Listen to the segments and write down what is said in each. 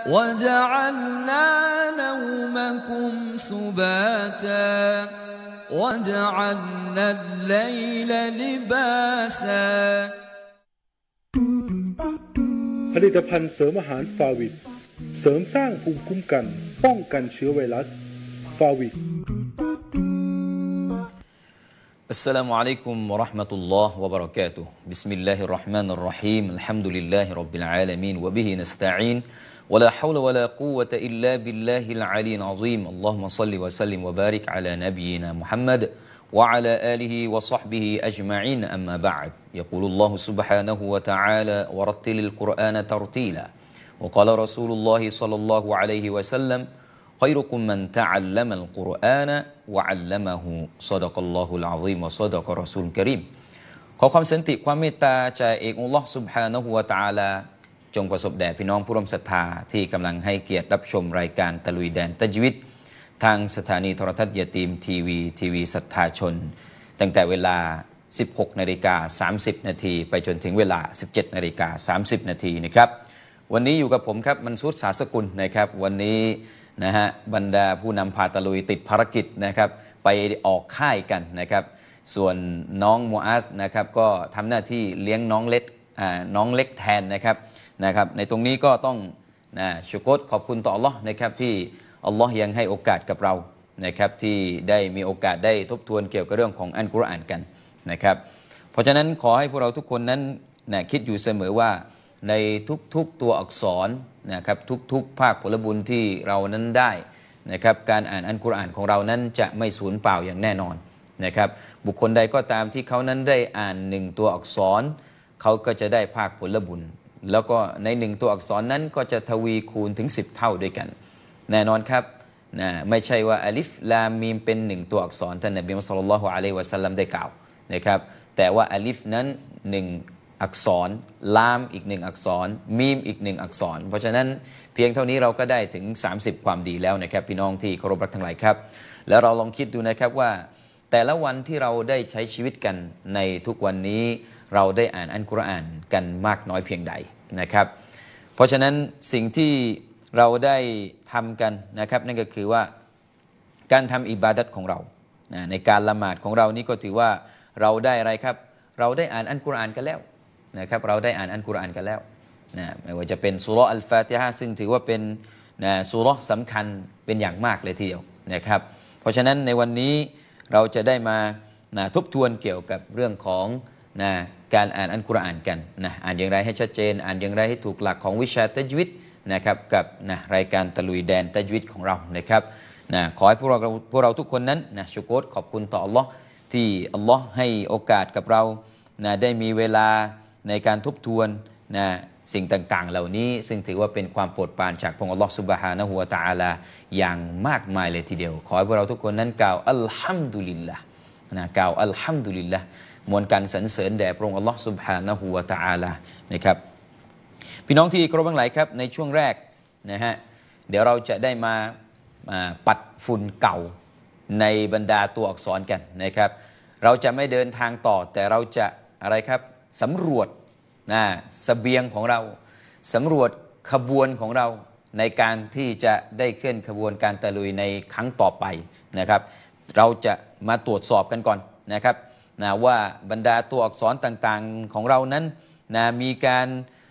وجعلنا نومكم سباتا وجعلنا الليل لباسا ผลิตภัณฑ์เสริมอาหารฟาวิดเสริมสร้างภูมิคุ้มกันป้องกันเชื้อไวรัสฟาวิด السلام عليكم ورحمة الله وبركاته بسم الله الرحمن الرحيم الحمد لله رب العالمين وبه نستعين ولا حول ولا قوة إلا بالله العلي العظيم اللهم صل وسلم وبارك على نبينا محمد وعلى آله وصحبه أجمعين أما بعد يقول الله سبحانه وتعالى ورتل القرآن ترتيلا وقال رسول الله صلى الله عليه وسلم خيركم من تعلم القرآن وعلمه صدق الله العظيم وصدق رسول الكريم ขอความสันติความเมตตาจากเอกอัลลอฮ์ سبحانه และ تعالى จงประสบแด่พี่น้องผู้ร่วมศรัทธาที่กำลังให้เกียรติรับชมรายการตะลุยแดนตัจวิดทางสถานีโทรทัศน์ยาตีมทีวีศรัทธาชนตั้งแต่เวลา 16:30 นาทีไปจนถึงเวลา 17:30 นาทีนะครับวันนี้อยู่กับผมครับมันซูรสาสกุลนะครับวันนี้นะฮะบรรดาผู้นำพาตะลุยติดภารกิจนะครับไปออกค่ายกันนะครับส่วนน้องมูอาซนะครับก็ทำหน้าที่เลี้ยงน้องเล็กแทนนะครับในตรงนี้ก็ต้องชุกรขอบคุณต่ออัลลอฮ์นะครับที่อัลลอฮ์ยังให้โอกาสกับเรานะครับที่ได้มีโอกาสได้ทบทวนเกี่ยวกับเรื่องของอัลกุรอานกันนะครับเพราะฉะนั้นขอให้พวกเราทุกคนนั้นคิดอยู่เสมอว่าในทุกๆตัวอักษรนะครับทุกภาคผลบุญที่เรานั้นได้นะครับการอ่านอัลกุรอานของเรานั้นจะไม่สูญเปล่าอย่างแน่นอนนะครับบุคคลใดก็ตามที่เขานั้นได้อ่าน1ตัวอักษรเขาก็จะได้ภาคผลบุญแล้วก็ใน1ตัวอักษรนั้นก็จะทวีคูณถึง10เท่าด้วยกันแน่นอนครับไม่ใช่ว่าอลิฟลามมีมเป็น1ตัวอักษรท่านนบีมุฮัมมัด ศ็อลลัลลอฮุอะลัยฮิวะซัลลัมได้กล่าวนะครับแต่ว่าอลิฟนั้น1อักษรลามอีก1อักษรมีมอีก1อักษรเพราะฉะนั้นเพียงเท่านี้เราก็ได้ถึง30ความดีแล้วนะครับพี่น้องที่เคารพรักทั้งหลายครับแล้วเราลองคิดดูนะครับว่าแต่ละวันที่เราได้ใช้ชีวิตกันในทุกวันนี้เราได้อ่านอัลกุรอานกันมากน้อยเพียงใดนะครับเพราะฉะนั้นสิ่งที่เราได้ทำกันนะครับนั่นก็คือว่าการทำอิบาดัตของเราในการละหมาดของเรานี่ก็ถือว่าเราได้อะไรครับเราได้อ่านอัลกุรอานกันแล้วนะครับเราได้อ่านอัลกุรอานกันแล้วไม่ว่าจะเป็นซูเราะห์อัลฟาติฮะห์ซึ่งถือว่าเป็นซูเราะห์สำคัญเป็นอย่างมากเลยทีเดียวนะครับเพราะฉะนั้นในวันนี้เราจะได้มาทบทวนเกี่ยวกับเรื่องของการอ่านอัลกุรอานกันอ่านอย่างไรให้ชัดเจนอ่านอย่างไรให้ถูกหลักของวิชาตัจวิดนะครับกับรายการตะลุยแดนตัจวิดของเรานะครับขอให้พวกเราทุกคนนั้นชุกรขอบคุณต่ออัลลอฮ์ที่อัลลอฮ์ให้โอกาสกับเราได้มีเวลาในการทบทวนสิ่งต่างๆเหล่านี้ซึ่งถือว่าเป็นความโปรดปรานจากพระองค์อัลลอฮ์ซุบฮานะฮูวะตะอาลาอย่างมากมายเลยทีเดียวขอให้พวกเราทุกคนนั้นกล่าวอัลฮัมดุลิลละกล่าวอัลฮัมดุลิลละมวลการสรรเสริญแด่พระองค์อัลลอฮ์ซุบฮานะฮูวะตะอาลานะครับพี่น้องที่เคารพทั้งหลายครับในช่วงแรกเดี๋ยวเราจะได้มาปัดฝุ่นเก่าในบรรดาตัวอักษรกันนะครับเราจะไม่เดินทางต่อแต่เราจะอะไรครับสำรวจเสบียงของเราสำรวจขบวนของเราในการที่จะได้เคลื่อนขบวนการตะลุยในครั้งต่อไปนะครับเราจะมาตรวจสอบกันก่อนนะครับว่าบรรดาตัวอักษรต่างๆของเรานั้นมีการ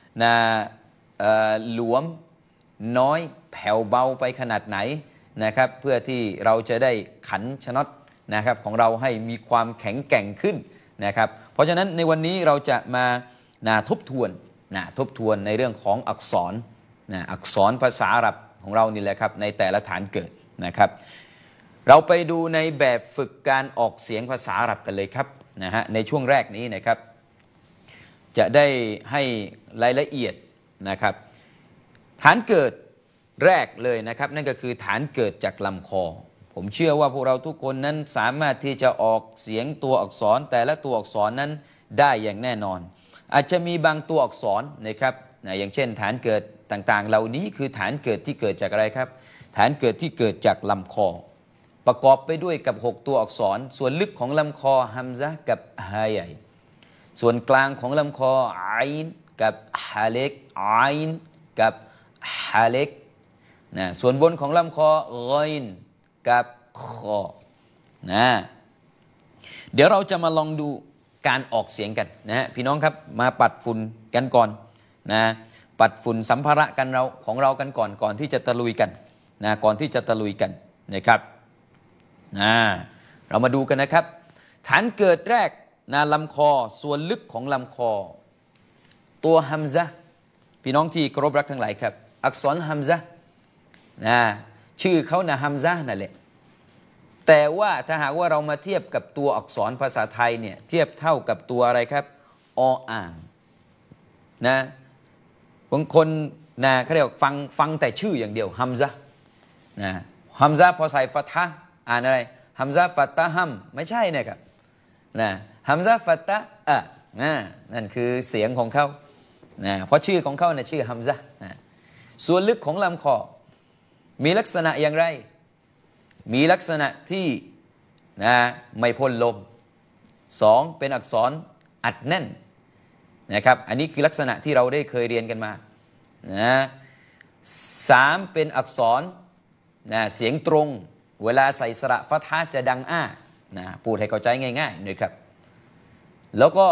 หลวมน้อยแผ่วเบาไปขนาดไหนนะครับเพื่อที่เราจะได้ขันชนะนะครับของเราให้มีความแข็งแกร่งขึ้นนะครับเพราะฉะนั้นในวันนี้เราจะมาทบทวนในเรื่องของอักษรอักษรภาษาอาหรับของเรานี่แหละครับในแต่ละฐานเกิดนะครับเราไปดูในแบบฝึกการออกเสียงภาษาอาหรับกันเลยครับในช่วงแรกนี้นะครับจะได้ให้รายละเอียดนะครับฐานเกิดแรกเลยนะครับนั่นก็คือฐานเกิดจากลำคอผมเชื่อว่าพวกเราทุกคนนั้นสามารถที่จะออกเสียงตัวอักษรแต่ละตัวอักษรนั้นได้อย่างแน่นอนอาจจะมีบางตัวอักษรนะครับอย่างเช่นฐานเกิดต่างๆเหล่านี้คือฐานเกิดที่เกิดจากอะไรครับฐานเกิดที่เกิดจากลำคอประกอบไปด้วยกับ6ตัวอักษรส่วนลึกของลำคอฮัมซะห์กับฮาใหญ่ส่วนกลางของลำคอไอนกับฮาเล็กไอนกับฮาเล็กนะส่วนบนของลำคอกอยน์กับคอนะเดี๋ยวเราจะมาลองดูการออกเสียงกันนะฮะพี่น้องครับมาปัดฝุ่นกันก่อนนะปัดฝุ่นสัมภาระกันของเรากันก่อนที่จะตะลุยกันนะก่อนที่จะตะลุยกันนะครับนะเรามาดูกันนะครับฐานเกิดแรกนะลำคอส่วนลึกของลำคอตัวฮัมซะห์พี่น้องที่เคารพรักทั้งหลายครับอักษรฮัมซะห์นะชื่อเขานะฮัมซะห์นั่นแหละแต่ว่าถ้าหากว่าเรามาเทียบกับตัวอักษรภาษาไทยเนี่ยเทียบเท่ากับตัวอะไรครับออ่างนะบางคนนะเขาเรียกฟังแต่ชื่ออย่างเดียวฮัมซะห์นะฮัมซะห์พอใส่ฟัตฮะห์อ่านอะไรฮัมซะห์ฟัตตะฮัมไม่ใช่นะครับนะฮัมซะห์ฟัตตะนั่นคือเสียงของเขานะเพราะชื่อของเขาเนี่ยชื่อฮัมซะห์นะส่วนลึกของลำคอมีลักษณะอย่างไรมีลักษณะที่นะไม่พ่นลม2เป็นอักษรอัดแน่นนะครับอันนี้คือลักษณะที่เราได้เคยเรียนกันมานะ3เป็นอักษรนะเสียงตรงเวลาใส่สระฟัตฮะห์จะดังนะพูดให้เข้าใจง่ายๆนะครับแล้วก็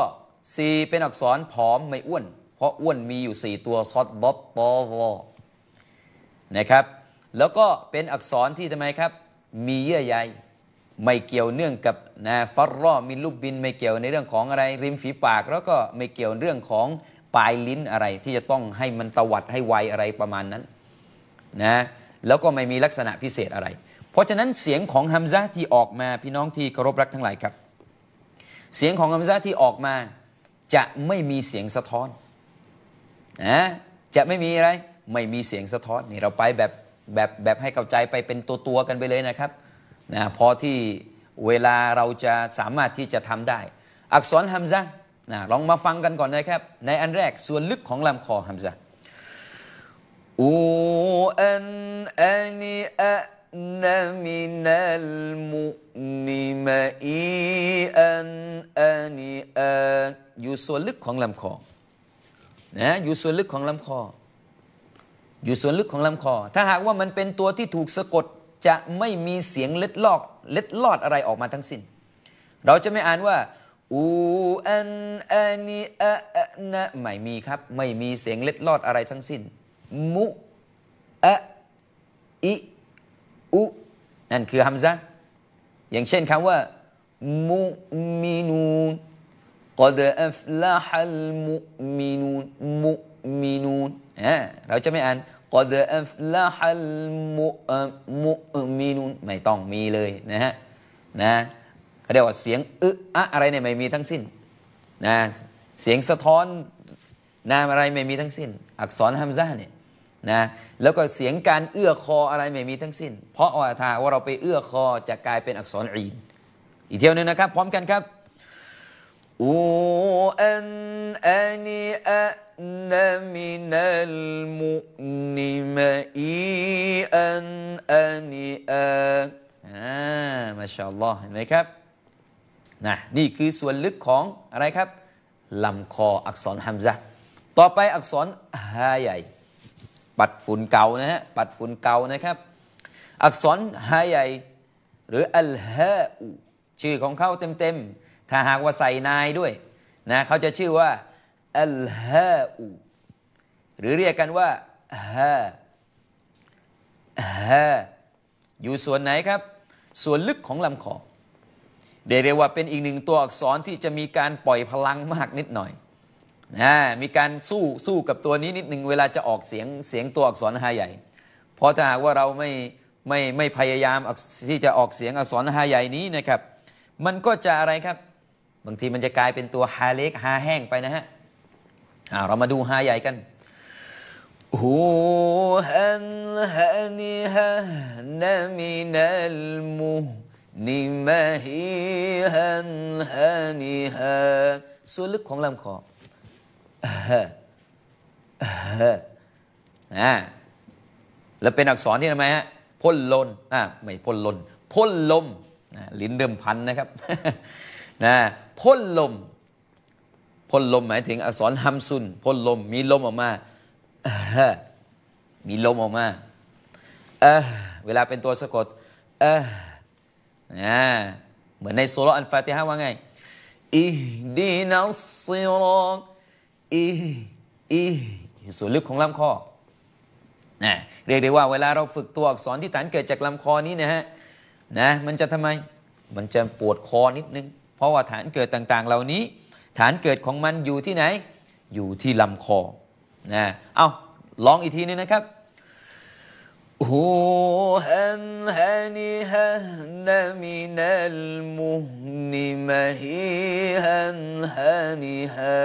4เป็นอักษรผอมไม่อ้วนเพราะอ้วนมีอยู่4ตัวซอดบอตอวนะครับแล้วก็เป็นอักษรที่ทำไมครับมีเยื่อใยไม่เกี่ยวเนื่องกับนะฟัรรอมินลูกบินไม่เกี่ยวในเรื่องของอะไรริมฝีปากแล้วก็ไม่เกี่ยวเรื่องของปลายลิ้นอะไรที่จะต้องให้มันตวัดให้ไวอะไรประมาณนั้นนะแล้วก็ไม่มีลักษณะพิเศษอะไรเพราะฉะนั้นเสียงของฮัมซะห์ที่ออกมาพี่น้องที่เคารพรักทั้งหลายครับเสียงของฮัมซะห์ที่ออกมาจะไม่มีเสียงสะท้อนนะจะไม่มีอะไรไม่มีเสียงสะท้อนนี่เราไปแบบให้เข้าใจไปเป็นตัวกันไปเลยนะครับนะพอที่เวลาเราจะสามารถที่จะทำได้อักษรฮัมซะห์นะลองมาฟังกันก่อนนะครับในอันแรกส่วนลึกของลำคอฮัมซะห์อูอันอานีอะนะมินัลมุนิมะอีอันอานีอะอยู่ส่วนลึกของลำคอนะอยู่ส่วนลึกของลำคออยู่ส่วนลึกของลำคอถ้าหากว่ามันเป็นตัวที่ถูกสะกดจะไม่มีเสียงเล็ดลอดอะไรออกมาทั้งสิ้นเราจะไม่อ่านว่าอูอันอานีอะนะไม่มีครับไม่มีเสียงเล็ดลอดอะไรทั้งสิ้นมุอะอิอุนั่นคือฮัมซะห์อย่างเช่นคำว่ามุมินูนกอดอัฟละฮัลมุมินูนมุมินูนเราจะไม่อ่านกอดอัฟละฮัลมุมินูนไม่ต้องมีเลยนะฮะนะเขาเรียกว่าเสียงอะอะไรเนี่ยไม่มีทั้งสิ้นนะเสียงสะท้อนอะไรไม่มีทั้งสิ้นอักษรฮัมซะห์เนี่ยนะแล้วก็เสียงการเอื้อคออะไรไม่มีทั้งสิ้นเพราะว่าถ้าว่าเราไปเอื้อคอจะกลายเป็นอักษรอีนอีกเที่ยวนึงนะครับพร้อมกันครับอูอันอานีอะนะมินัลมุนิมะอีอันอานีอะมาชาอัลลอฮ์เห็นไหมครับนะนี่คือส่วนลึกของอะไรครับลำคออักษรฮัมซะห์ต่อไปอักษรฮาใหญ่ปัดฝุ่นเก่านะฮะปัดฝุ่นเก่านะครับอักษรฮาใหญ่หรืออัลฮาอูชื่อของเขาเต็มถ้าหากว่าใส่นายด้วยนะเขาจะชื่อว่าอัลฮาอูหรือเรียกกันว่าฮาอยู่ส่วนไหนครับส่วนลึกของลำคอเรียกว่าเป็นอีกหนึ่งตัวอักษรที่จะมีการปล่อยพลังมากนิดหน่อยมีการสู้กับตัวนี้นิดหนึ่งเวลาจะออกเสียงตัวอักษรฮาใหญ่เพราะถ้าหากว่าเราไม่พยายามที่จะออกเสียงอักษรฮาใหญ่นี้นะครับมันก็จะอะไรครับบางทีมันจะกลายเป็นตัวฮาเล็กฮาแห้งไปนะฮะเรามาดูฮาใหญ่กันฮูฮันฮานิฮะนะมินัลมุนิมะฮิฮันฮานิฮะส่วนลึกของลำคอแล้วเป็นอักษรที่ทำไมฮะพ่นลมไม่พ่นลมพ่นลมลิ้นเดิมพันนะครับพ่นลมหมายถึงอักษรฮัมซุนพ่นลมมีลมออกมามีลมออกมาเวลาเป็นตัวสะกดเหมือนในซูเราะห์อัลฟาติฮะห์ว่าไงอิฮดีนัสซิรอตส่วนลึกของลำคอเรียกได้ว่าเวลาเราฝึกตัวอักษรที่ฐานเกิดจากลำคอนี้นะมันจะทำไมมันจะปวดคอนิดนึงเพราะว่าฐานเกิดต่างๆเหล่านี้ฐานเกิดของมันอยู่ที่ไหนอยู่ที่ลำคอเอาลองอีกทีนึงนะครับฮูฮันฮานิฮะนะมินัลมุฮนิมะฮิฮันฮานิฮะ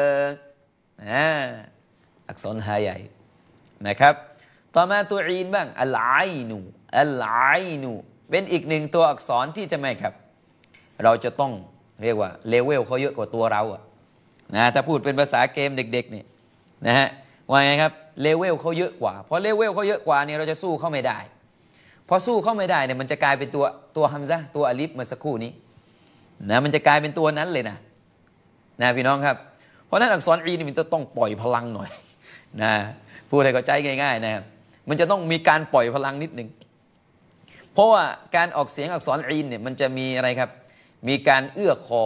อักษรฮาใหญ่นะครับต่อมาตัวอีนบ้างอัลไอนูเป็นอีกหนึ่งตัวอักษรที่จะไม่ครับเราจะต้องเรียกว่าเลเวลเขาเยอะกว่าตัวเราถ้าพูดเป็นภาษาเกมเด็กๆเนี่ยนะฮะว่าไงครับเลเวลเขาเยอะกว่าพอเลเวลเขาเยอะกว่าเนี่ยเราจะสู้เขาไม่ได้พอสู้เขาไม่ได้เนี่ยมันจะกลายเป็นตัวฮัมซะห์ตัวอาลิฟเมื่อสักครู่นี้มันจะกลายเป็นตัวนั้นเลยนะพี่น้องครับเพราะนั้นอักษรอีนี่มันจะต้องปล่อยพลังหน่อยพูดให้เข้าใจง่ายๆนะครับมันจะต้องมีการปล่อยพลังนิดนึงเพราะว่าการออกเสียงอักษรอีนเนี่ยมันจะมีอะไรครับมีการเอื้อคอ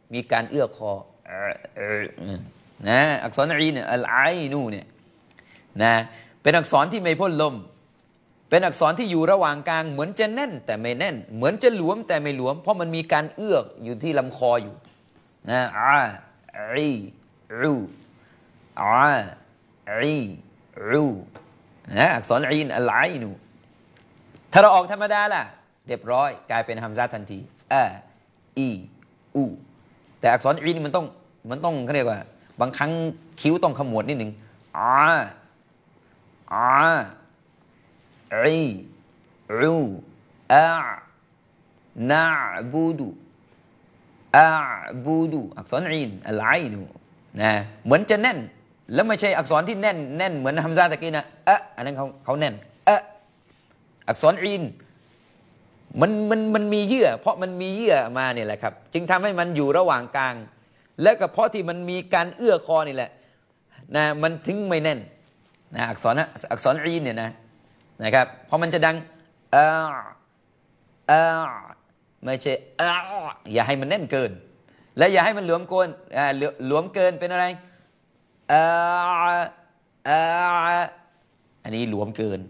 อักษรอีนเนี่ยอัลไอนูเนี่ยเป็นอักษรที่ไม่พ่นลมเป็นอักษรที่อยู่ระหว่างกลางเหมือนจะแน่นแต่ไม่แน่นเหมือนจะหลวมแต่ไม่หลวมเพราะมันมีการเอื้ออยู่ที่ลำคออยู่อักษรอีนอัลไอนูถ้าเราออกธรรมดาล่ะเรียบร้อยกลายเป็นฮัมซะห์ทันทีอูแต่อักษรอีนมันต้องเขาเรียกว่าบางครั้งคิ้วต้องขมวดนิดหนึ่งนะบูดูอักษรอีนอัลไอนูเหมือนจะแน่นแล้วไม่ใช่อักษรที่แน่นเหมือนฮัมซะห์ตะกี้นะอันนั้นเขาแน่นอักษรอีนมันมีเยื่อเพราะมันมีเยื่อมาเนี่ยแหละครับจึงทำให้มันอยู่ระหว่างกลางและก็เพราะที่มันมีการเอื้อคอนี่แหละมันถึงไม่แน่นอักษรอีนเนี่ยนะครับเพราะมันจะดังไม่ใช่อย่าให้มันแน่นเกินและอย่าให้มันหลวมเกินเป็นอะไรอันนี้หลวมเกิน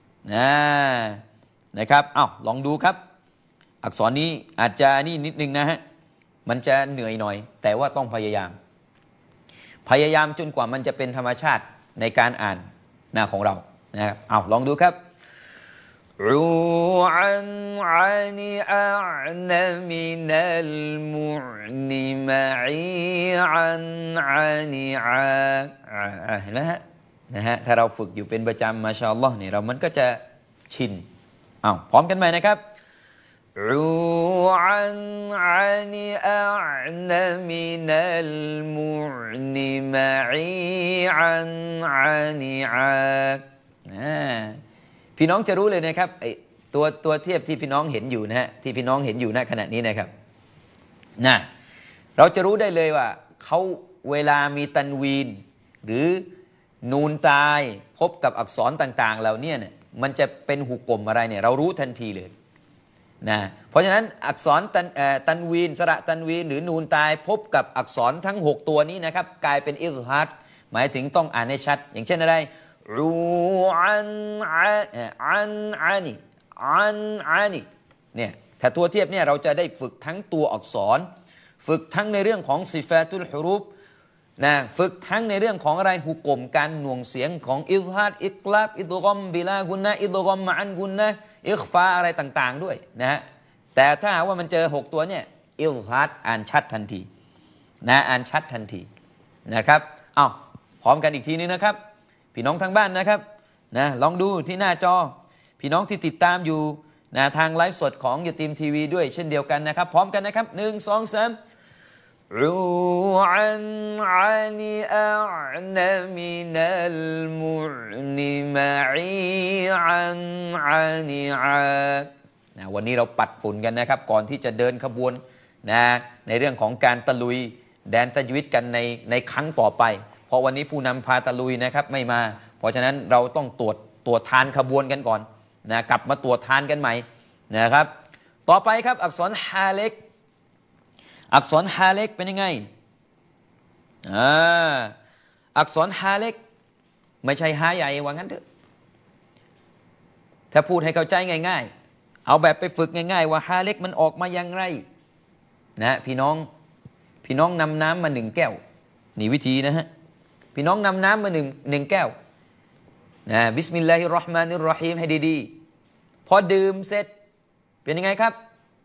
นะครับลองดูครับอักษรนี้อาจจะนี่นิดนึงนะฮะมันจะเหนื่อยหน่อยแต่ว่าต้องพยายามจนกว่ามันจะเป็นธรรมชาติในการอ่านของเรานะครับลองดูครับรูอันอานีอานะมินัลมุนิมะอีอันอานีเห็นไหมฮะถ้าเราฝึกอยู่เป็นประจำมาชาอัลลอฮ์เนี่ยมันก็จะชินพร้อมกันไหมนะครับรูอันอานีอานะมินัลมุนิมะอีอันอานีพี่น้องจะรู้เลยนะครับไอตัวเทียบที่พี่น้องเห็นอยู่ที่พี่น้องเห็นอยู่ณขณะนี้นะครับเราจะรู้ได้เลยว่าเขาเวลามีตันวีนหรือนูนตายพบกับอักษรต่างๆเหล่านี้เนี่ยมันจะเป็นหุกกลมอะไรเนี่ยเรารู้ทันทีเลยเพราะฉะนั้นอักษรตันวีนสระตันวีนหรือนูนตายพบกับอักษรทั้ง6ตัวนี้นะครับกลายเป็นอิซฮาร์หมายถึงต้องอ่านให้ชัดอย่างเช่นอะไรรูอันอานีเนี่ยถ้าตัวเทียบเนี่ยเราจะได้ฝึกทั้งตัวอักษรฝึกทั้งในเรื่องของซิฟาตุลฮุรูฟฝึกทั้งในเรื่องของอะไรหุกกลมการหน่วงเสียงของอิซฮาร์อิกลาบอิดกอมบิลากุนนะอิดกอมมะอันกุนนะอิคฟาอะไรต่างๆด้วยแต่ถ้าว่ามันเจอ6ตัวเนี่ยอิซฮาร์อ่านชัดทันทีอ่านชัดทันทีนะครับพร้อมกันอีกทีนึงนะครับพี่น้องทางบ้านนะครับลองดูที่หน้าจอพี่น้องที่ติดตามอยู่ทางไลฟ์สดของยะตีมทีวีด้วยเช่นเดียวกันนะครับพร้อมกันนะครับ1 2 3รูอันอานีอานะมินัลมุนิมะอีอันอานีวันนี้เราปัดฝุ่นกันนะครับก่อนที่จะเดินขบวนในเรื่องของการตะลุยแดนตัจวิดกันในครั้งต่อไปเพราะวันนี้ผู้นำพาตะลุยนะครับไม่มาเพราะฉะนั้นเราต้องตรวจทานขบวนกันก่อนนะกลับมาตรวจทานกันใหม่นะครับต่อไปครับอักษรฮาเล็กอักษรฮาเล็กเป็นยังไงอักษรฮาเล็กไม่ใช่ฮาใหญ่ว่างั้นเถอะถ้าพูดให้เข้าใจง่ายๆเอาแบบไปฝึกง่ายๆว่าฮาเล็กมันออกมาอย่างไรนะพี่น้องนำน้ำมา1 แก้วนี่วิธีนะฮะพี่น้องนำน้ำมาหนึ่งแก้วนะบิสมิลลาฮิรเราะห์มานิรเราะฮีมให้ดีๆพอดื่มเสร็จเป็นยังไงครับ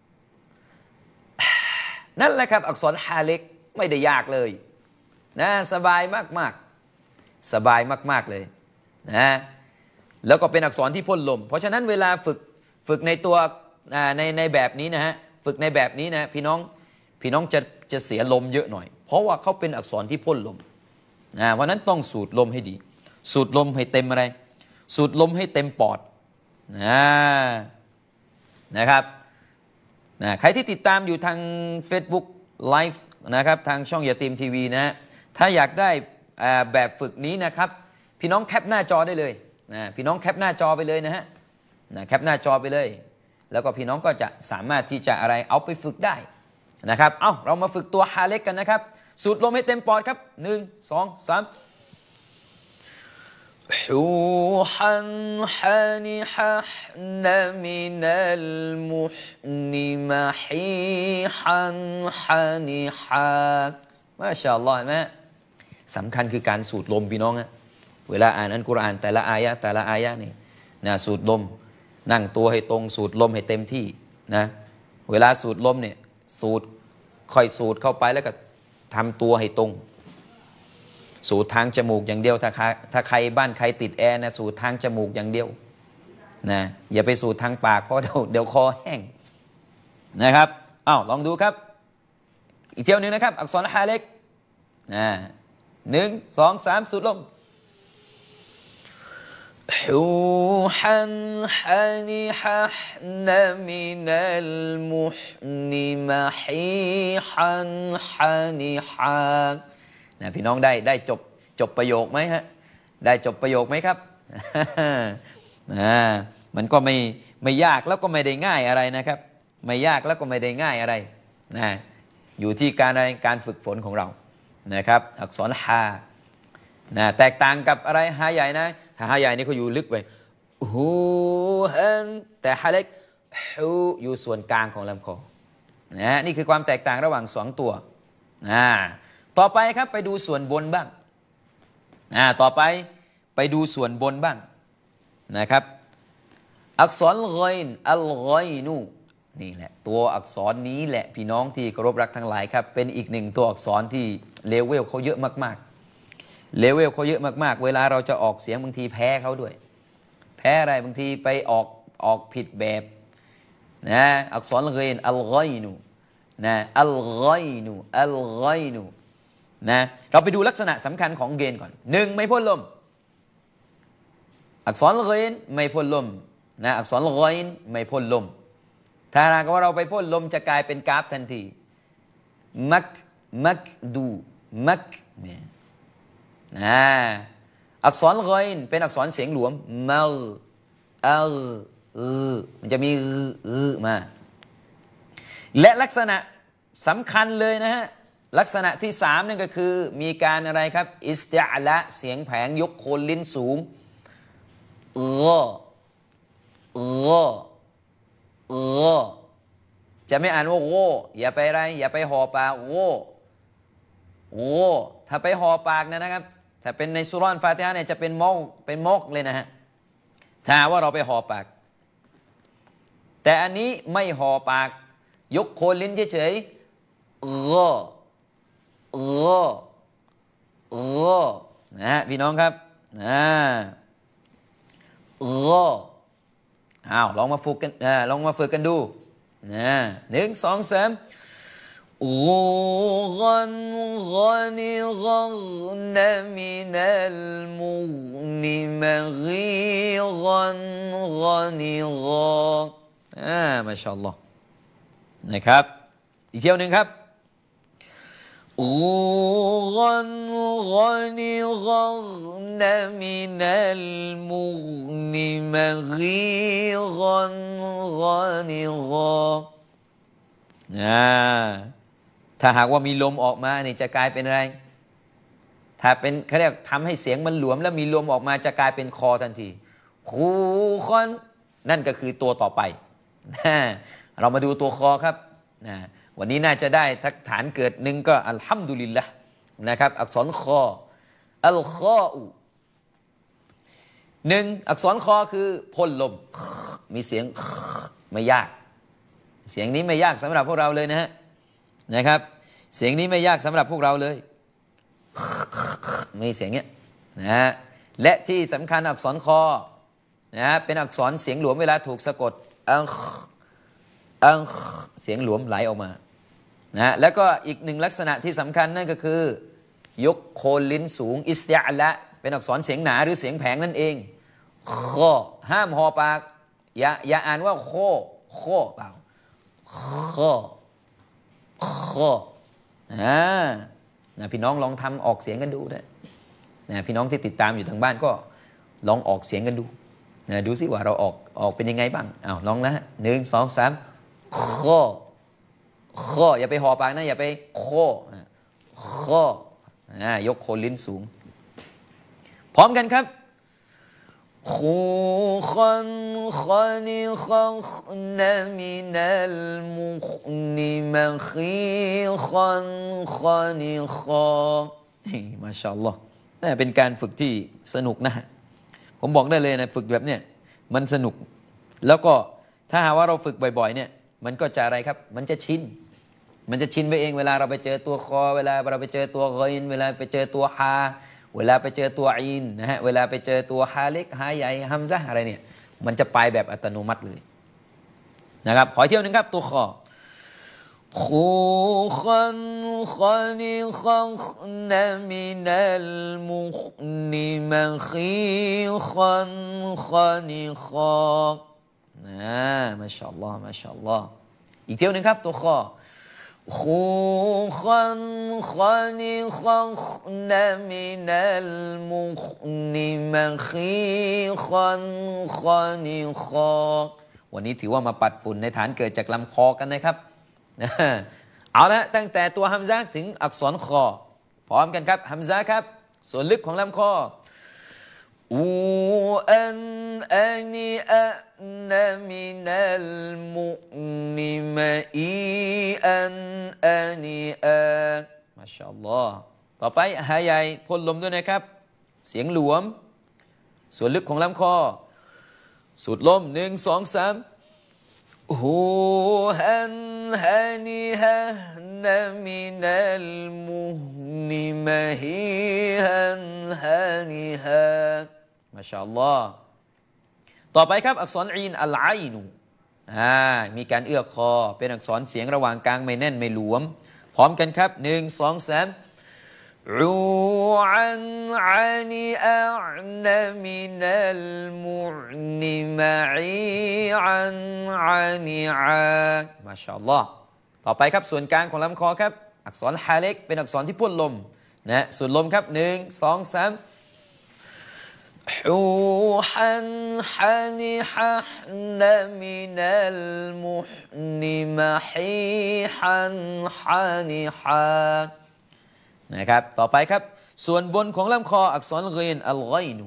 นั่นแหละครับอักษรฮาเล็กไม่ได้ยากเลยนะสบายมากๆสบายมากๆเลยนะแล้วก็เป็นอักษรที่พ่นลมเพราะฉะนั้นเวลาฝึกในตัวในแบบนี้นะฮะฝึกในแบบนี้นะพี่น้องจะเสียลมเยอะหน่อยเพราะว่าเขาเป็นอักษรที่พ่นลมเพราะนั้นต้องสูดลมให้ดีสูดลมให้เต็มอะไรสูดลมให้เต็มปอดนะครับใครที่ติดตามอยู่ทาง Facebook Live นะครับทางช่องยาตีมทีวีนะถ้าอยากได้แบบฝึกนี้นะครับพี่น้องแคปหน้าจอได้เลยพี่น้องแคปหน้าจอไปเลยนะฮะแคปหน้าจอไปเลยแล้วก็พี่น้องก็จะสามารถที่จะอะไรเอาไปฝึกได้นะครับเรามาฝึกตัวฮาเล็กกันนะครับสูดลมให้เต็มปอดครับ1 2 3حوحا حنحا من المحن محيحا حنحا มาชาอัลลอฮ์นะสำคัญคือการสูดลมพี่น้องนะเวลาอ่านอัลกุรอานแต่ละอายะนี่นะสูดลมนั่งตัวให้ตรงสูดลมให้เต็มที่นะเวลาสูดลมเนี่ยสูดค่อยสูดเข้าไปแล้วก็ทำตัวให้ตรงสูดทางจมูกอย่างเดียวถ้าใครบ้านใครติดแอร์นะสูดทางจมูกอย่างเดียวนะอย่าไปสูดทางปากเพราะเดี๋ยวคอแห้งนะครับลองดูครับอีกเที่ยวนึงนะครับอักษรฮาเล็ก1 2 3สูดลมحوحا حنحا من المحن محيحا حنحا นะพี่น้องได้จบประโยคไหมฮะได้จบประโยคไหมครับ มันก็ไม่ยากแล้วก็ไม่ได้ง่ายอะไรนะครับไม่ยากแล้วก็ไม่ได้ง่ายอะไรนะอยู่ที่การฝึกฝนของเรานะครับอักษรฮาแตกต่างกับอะไรฮาใหญ่นะถ้าฮาใหญ่นี่เขาอยู่ลึกไปฮูฮันแต่ฮาเล็กฮูอยู่ส่วนกลางของลำคอนี่คือความแตกต่างระหว่าง2ตัวต่อไปครับไปดูส่วนบนบ้างต่อไปไปดูส่วนบนบ้างนะครับอักษรกอยน์อัลกอยนูนี่แหละตัวอักษรนี้แหละพี่น้องที่เคารพรักทั้งหลายครับเป็นอีกหนึ่งตัวอักษรที่เลเวลเขาเยอะมากๆเลเวลเขาเยอะมากๆเวลาเราจะออกเสียงบางทีแพ้เขาด้วยแพ้อะไรบางทีไปออกผิดแบบอักษรกอยน์อัลกอยนูอัลกอยนูอัลกอยนูเราไปดูลักษณะสำคัญของเกณฑ์ก่อน1ไม่พ่นลมอักษรกอยน์ไม่พ่นลมอักษรกอยน์ไม่พ่นลมถ้าหากว่าเราไปพ่นลมจะกลายเป็นกราฟทันทีมักดูมักอักษรกอยน์เป็นอักษรเสียงหลวมมัลมันจะมีมาและลักษณะสำคัญเลยนะฮะลักษณะที่3นั่นก็คือมีการอะไรครับอิสติอาละเสียงแผงยกโคนลิ้นสูงจะไม่อ่านว่าโง่อย่าไปอะไรอย่าไปห่อปากโง่ถ้าไปห่อปากนะครับถ้าเป็นในสุรอนฟาติฮะเนี่ยจะเป็นมกเลยนะฮะถ้าว่าเราไปห่อปากแต่อันนี้ไม่ห่อปากยกโคนลิ้นเฉยนะพี่น้องครับลองมาฝึกกันดู1 2 3غن غن من المغن مغيظا غنغاมาชาอัลลอฮ์นะครับอีกเที่ยวหนึ่งครับ غن من المغن مغيظا غنغا ถ้าหากว่ามีลมออกมานี่จะกลายเป็นอะไรถ้าเป็นเขาเรียกทำให้เสียงมันหลวมแล้วมีลมออกมาจะกลายเป็นคอทันทีคูคอนนั่นก็คือตัวต่อไปเรามาดูตัวคอครับวันนี้น่าจะได้ทักฐานเกิดหนึ่งก็อัลฮัมดุลิลละห์นะครับอักษรคออัลคออูหนึ่งอักษรคอคือพ่นลมมีเสียงไม่ยากเสียงนี้ไม่ยากสำหรับพวกเราเลยนะครับเสียงนี้ไม่ยากสำหรับพวกเราเลยมีเสียงเนี้ยนะและที่สำคัญอักษรคอนะเป็นอักษรเสียงหลวมเวลาถูกสะกดเสียงหลวมไหลออกมานะแล้วก็อีกหนึ่งลักษณะที่สำคัญนั่นก็คือยกโคนลิ้นสูงอิสติอาละเป็นอักษรเสียงหนาหรือเสียงแผงนั่นเองคอห้ามหอปากอย่าอ่านว่าโคเปล่าคอนะพี่น้องลองทำออกเสียงกันดูนะพี่น้องที่ติดตามอยู่ทางบ้านก็ลองออกเสียงกันดูนะดูสิว่าเราออกเป็นยังไงบ้างลองนะ1 2 3ข้ออย่าไปหอปากนะอย่าไปข้อยกโคนลิ้นสูงพร้อมกันครับคูคันคานิคันมินัลมุคนิมะคีคันคานิคามาชาอัลลอฮ์นี่เป็นการฝึกที่สนุกนะผมบอกได้เลยนะฝึกแบบเนี้ยมันสนุกแล้วก็ถ้าหากว่าเราฝึกบ่อยๆเนี่ยมันก็จะอะไรครับมันจะชินไปเองเวลาเราไปเจอตัวคอเวลาเราไปเจอตัวกอยนเวลาไปเจอตัวฮาเวลาไปเจอตัวอีนนะฮะเวลาไปเจอตัวฮาเล็กฮาใหญ่ฮัมซะห์อะไรเนี่ยมันจะไปแบบอัตโนมัติเลยนะครับขอเที่ยวนึงครับตัวคอคูคันคานิคันมินัลมุคนิมะคีคันคานิคอมาชาอัลลอฮ์มาชาอัลลอฮ์อีกเที่ยวนึงครับตัวคอคูคันคานิคันมินัลมุคนิมะคีคันคานิคอวันนี้ถือว่ามาปัดฝุ่นในฐานเกิดจากลำคอกันนะครับเอาละตั้งแต่ตัวฮัมซะห์ถึงอักษรคอพร้อมกันครับฮัมซะห์ครับส่วนลึกของลำคออูอันอานีอะนะมินัลมุนิมะอีอันอานีอะมาชาอัลลอฮ์ต่อไปฮาใหญ่พ่นลมด้วยนะครับเสียงหลวมส่วนลึกของลำคอสูดลม1 2 3ฮูฮันฮานิฮะนะมินัลมุนิมะฮีฮันฮานิฮะมาชาอัลลอฮ์ต่อไปครับอักษรอีนอัลไอนูมีการเอื้อคอเป็นอักษรเสียงระหว่างกลางไม่แน่นไม่หลวมพร้อมกันครับ1 2 3รูอันอานีอะนะมินัลมุนิมะอีอันอานีอามาชาอัลลอฮ์ต่อไปครับส่วนกลางของลำคอครับอักษรฮาเล็กเป็นอักษรที่พ่นลมนะสูดลมครับ1 2 3ฮูฮันฮานิฮะนะมินัลมุนิมะฮีฮันฮานิฮะนะครับต่อไปครับส่วนบนของลำคออักษรกีนอัลไกนู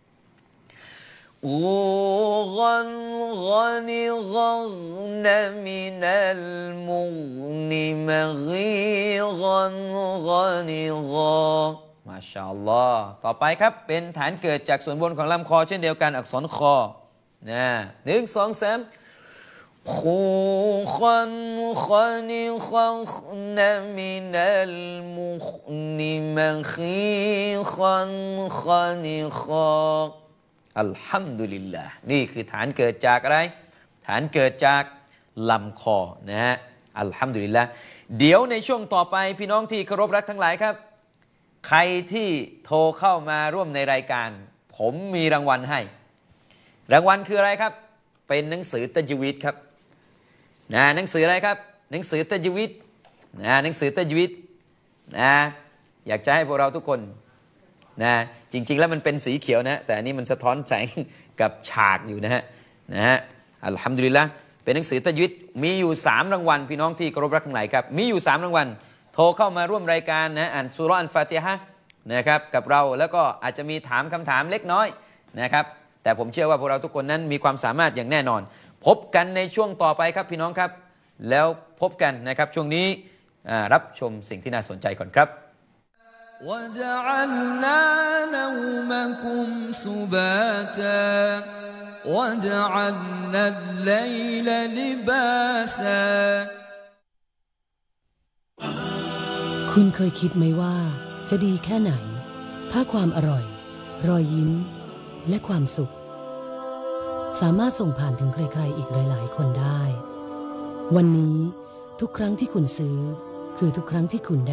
กันกันิกันมินัลมุนิมะกีกันกันิกามาชาอัลลอฮ์ต่อไปครับเป็นฐานเกิดจากส่วนบนของลำคอเช่นเดียวกันอักษรคอ1 2 3คูคันคานิคันมินัลมุนิมะคีคันคานิคาอัลฮัมดุลิลลาห์นี่คือฐานเกิดจากอะไรฐานเกิดจากลำคออัลฮัมดุลิลลาห์เดี๋ยวในช่วงต่อไปพี่น้องที่เคารพรักทั้งหลายครับใครที่โทรเข้ามาร่วมในรายการผมมีรางวัลให้รางวัลคืออะไรครับเป็นหนังสือตัจวีดครับหนังสืออะไรครับหนังสือตัจวีดหนังสือตัจวีดนะอยากจะให้พวกเราทุกคนนะจริงๆแล้วมันเป็นสีเขียวนะแต่อันนี้มันสะท้อนแสงกับฉากอยู่นะฮะอัลฮัมดุลิลละห์เป็นหนังสือตัจวีดมีอยู่3รางวัลพี่น้องที่เคารพรักทั้งหลายครับมีอยู่3รางวัลโทรเข้ามาร่วมรายการนะอ่านซูเราะห์อัลฟาติฮะห์นะครับกับเราแล้วก็อาจจะมีถามคำถามเล็กน้อยนะครับแต่ผมเชื่อว่าพวกเราทุกคนนั้นมีความสามารถอย่างแน่นอนพบกันในช่วงต่อไปครับพี่น้องครับแล้วพบกันนะครับช่วงนี้รับชมสิ่งที่น่าสนใจก่อนครับ وجعلنا نومكم سباتا وجعلنا الليل لباسا คุณเคยคิดไหมว่าจะดีแค่ไหนถ้าความอร่อยรอยยิ้มและความสุขสามารถส่งผ่านถึงใครๆอีกหลายๆคนได้วันนี้ทุกครั้งที่คุณซื้อคือทุกครั้งที่คุณได้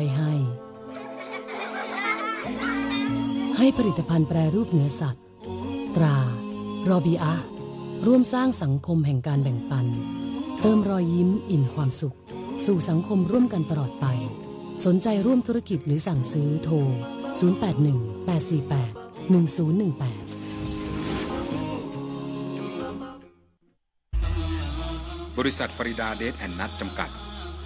ให้ผลิตภัณฑ์แปรรูปเนื้อสัตว์ตรารอบีอะห์ร่วมสร้างสังคมแห่งการแบ่งปันเติมรอยยิ้มอิ่มความสุขสู่สังคมร่วมกันตลอดไปสนใจร่วมธุรกิจหรือสั่งซื้อโทร0818481018 บริษัทฟาริดาเดทแอนด์นัทจำกัด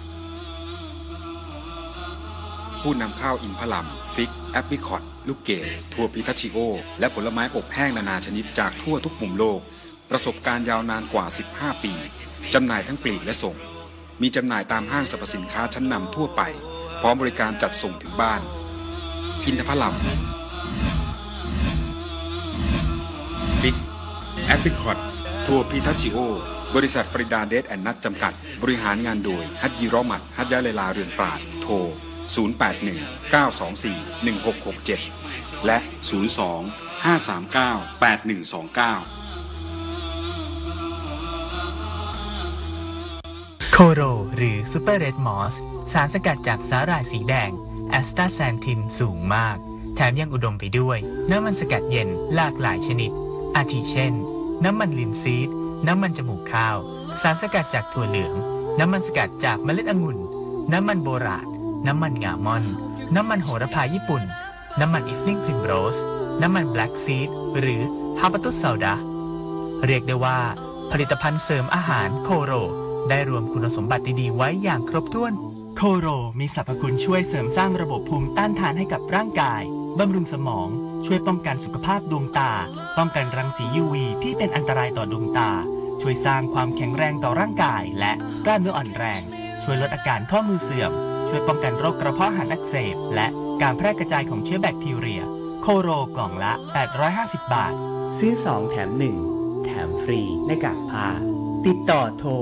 ผู้นำเข้าอินทผลัมฟิกแอปริคอตลูกเกดถั่วพิทาชิโอและผลไม้อบแห้งนานาชนิดจากทั่วทุกมุมโลกประสบการณ์ยาวนานกว่า15ปีจำหน่ายทั้งปลีกและส่งมีจำหน่ายตามห้างสรรพสินค้าชั้นนำทั่วไปพร้อมบริการจัดส่งถึงบ้านอินทผลัมฟิกแอปริคอตถั่วพิทาชิโอบริษัทฟาริดาเดทแอนด์นัทจำกัดบริหารงานโดยฮัจญิรอมัดฮัจญะเลลาเรือนปราดโทร0819241667และ02-539-8129 โคโรหรือซูเปอร์เรดมอสสารสกัดจากสาหร่ายสีแดงแอสตาแซนทินสูงมากแถมยังอุดมไปด้วยน้ำมันสกัดเย็นหลากหลายชนิดอาทิเช่นน้ำมันลินซีดน้ำมันจมูกข้าวสารสกัดจากถั่วเหลืองน้ำมันสกัดจากเมล็ดองุ่นน้ำมันโบราณน้ำมันงามอนน้ำมันโหระพาญี่ปุ่นน้ำมันอีฟนิ่งพริมโรสน้ำมันแบล็กซีดหรือฮาบาตุสซาวดาเรียกได้ว่าผลิตภัณฑ์เสริมอาหารโคโรได้รวมคุณสมบัติดีๆไว้อย่างครบถ้วนโคโรมีสรรพคุณช่วยเสริมสร้างระบบภูมิต้านทานให้กับร่างกายบำรุงสมองช่วยป้องกันสุขภาพดวงตาป้องกันรังสี UV ที่เป็นอันตรายต่อดวงตาช่วยสร้างความแข็งแรงต่อร่างกายและกล้ามเนื้ออ่อนแรงช่วยลดอาการข้อมือเสื่อมช่วยป้องกันโรคกระเพาะอาหารอักเสบและการแพร่กระจายของเชื้อแบคทีเรียโคโรกล่องละ850 บาทซื้อ2แถม1แถมฟรีหน้ากากผ้าติดต่อโทร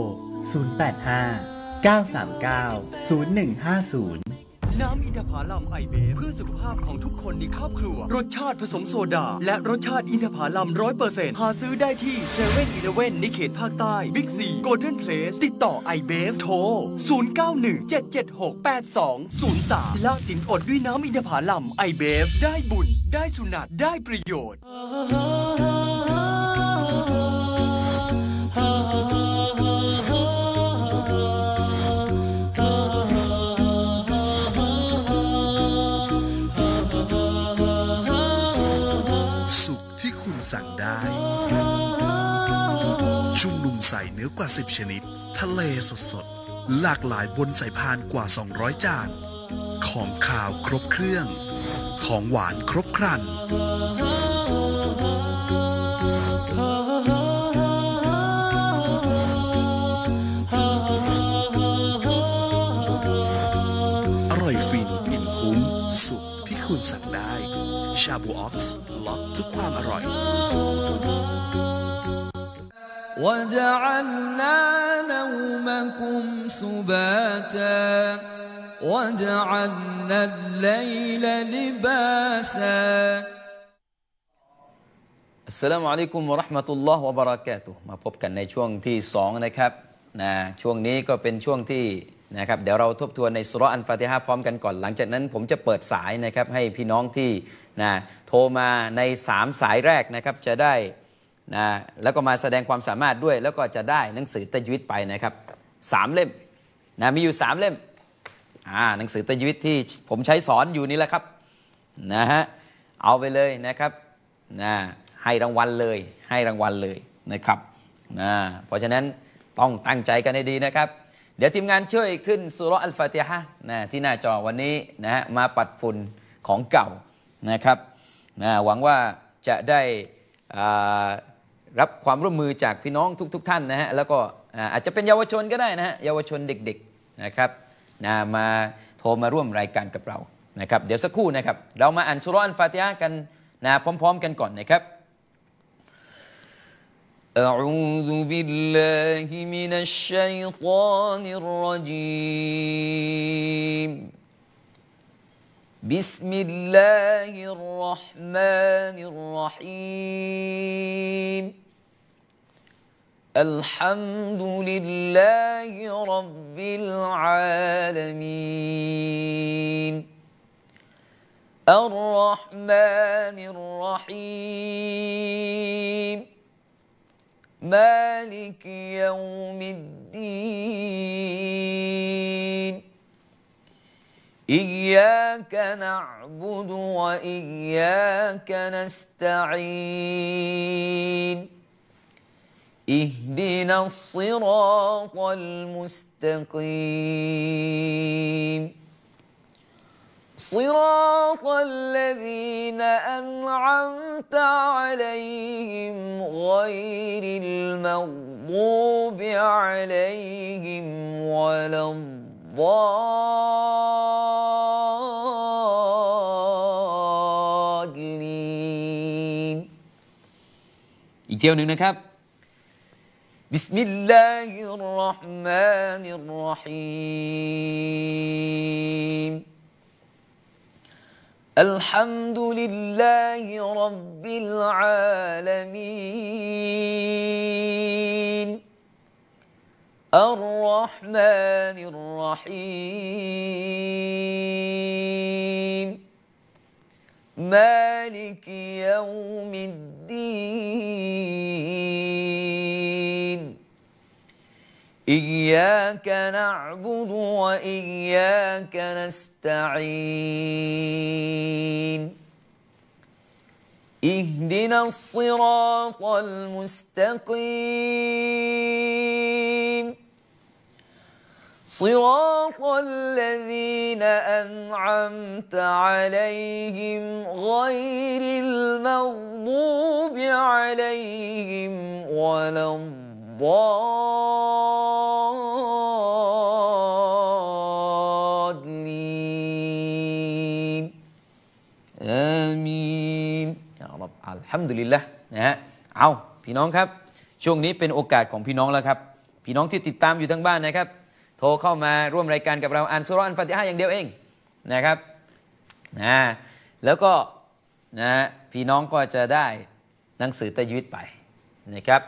085-939-0150 น้ำอินทผลัมไอเบฟเพื่อสุขภาพของทุกคนในครอบครัวรสชาติผสมโซดาและรสชาติอินทผลัม 100% หาซื้อได้ที่เซเว่นอีเลฟเว่นในเขตภาคใต้บิ๊กซีโกลเด้นเพลสติดต่อไอเบฟโทร0917768203ละสินอดด้วยน้ำอินทผลัมไอเบฟได้บุญได้สุนัตได้ประโยชน์สั่งได้ชุ่มนุ่มใส่เนื้อกว่า10ชนิดทะเลสดๆหลากหลายบนสายพานกว่า200จานของข่าวครบเครื่องของหวานครบครันอร่อยฟินอิ่มคุ้มสุขที่คุณสั่งได้ชาบูออซ์ล็อกทุกความอร่อย وجعلنا نومكم سباتا وجعلنا الليل لباسا อัสสลามุอะลัยกุมวะเราะห์มะตุลลอฮ์วะบะเราะกาตุฮ์มาพบกันในช่วงที่2นะครับช่วงนี้ก็เป็นช่วงที่นะครับเดี๋ยวเราทบทวนในซูเราะห์อัลฟาติฮะห์พร้อมกันก่อนหลังจากนั้นผมจะเปิดสายนะครับให้พี่น้องที่โทรมาใน3สายแรกนะครับจะได้แล้วก็มาแสดงความสามารถด้วยแล้วก็จะได้หนังสือตัจวีดไปนะครับ3เล่มมีอยู่3เล่มหนังสือตัจวีดที่ผมใช้สอนอยู่นี่แหละครับนะฮะเอาไปเลยนะครับให้รางวัลเลยนะครับเพราะฉะนั้นต้องตั้งใจกันให้ดีนะครับเดี๋ยวทีมงานช่วยขึ้นซูเราะห์อัลฟาติฮะห์ที่หน้าจอวันนี้นะฮะมาปัดฝุ่นของเก่านะครับหวังว่าจะได้รับความร่วมมือจากพี่น้องทุกท่านนะฮะแล้วก็อาจจะเป็นเยาวชนก็ได้นะฮะเยาวชนเด็กๆนะครับมาโทรมาร่วมรายการกับเรานะครับเดี๋ยวสักครู่นะครับเรามาอ่านซูเราะห์อัลฟาติฮะห์กันพร้อมๆกันก่อนนะครับأعوذ بالله من الشيطان الرجيم بسم الله الرحمن الرحيم الحمد لله رب العالمين الرحمن الرحيم مالك يوم الدين إياك نعبد وإياك نستعين اهدنا الصراط المستقيم صراط الذين أنعمت عليهم غير المغضوب عليهم ولا الضالين อีกเที่ยวหนึ่งนะครับ بسم الله الرحمن الرحيم الحمد لله رب العالمين الرحمن الرحيم مالك يوم الدين إياك نعبد وإياك نستعين اهدنا الصراط المستقيم صراط الذين أنعمت عليهم غير المغضوب عليهم ولا الضالين آمين يا رب الحمد لله นะฮะเอาพี่น้องครับช่วงนี้เป็นโอกาสของพี่น้องแล้วครับพี่น้องที่ติดตามอยู่ทั้งบ้านนะครับโทรเข้ามาร่วมรายการกับเราอ่านซูเราะห์อัลฟาติฮะห์อย่างเดียวเองนะครับแล้วก็พี่น้องก็จะได้หนังสือตัจวีดไปนะครับ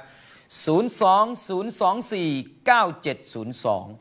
020249702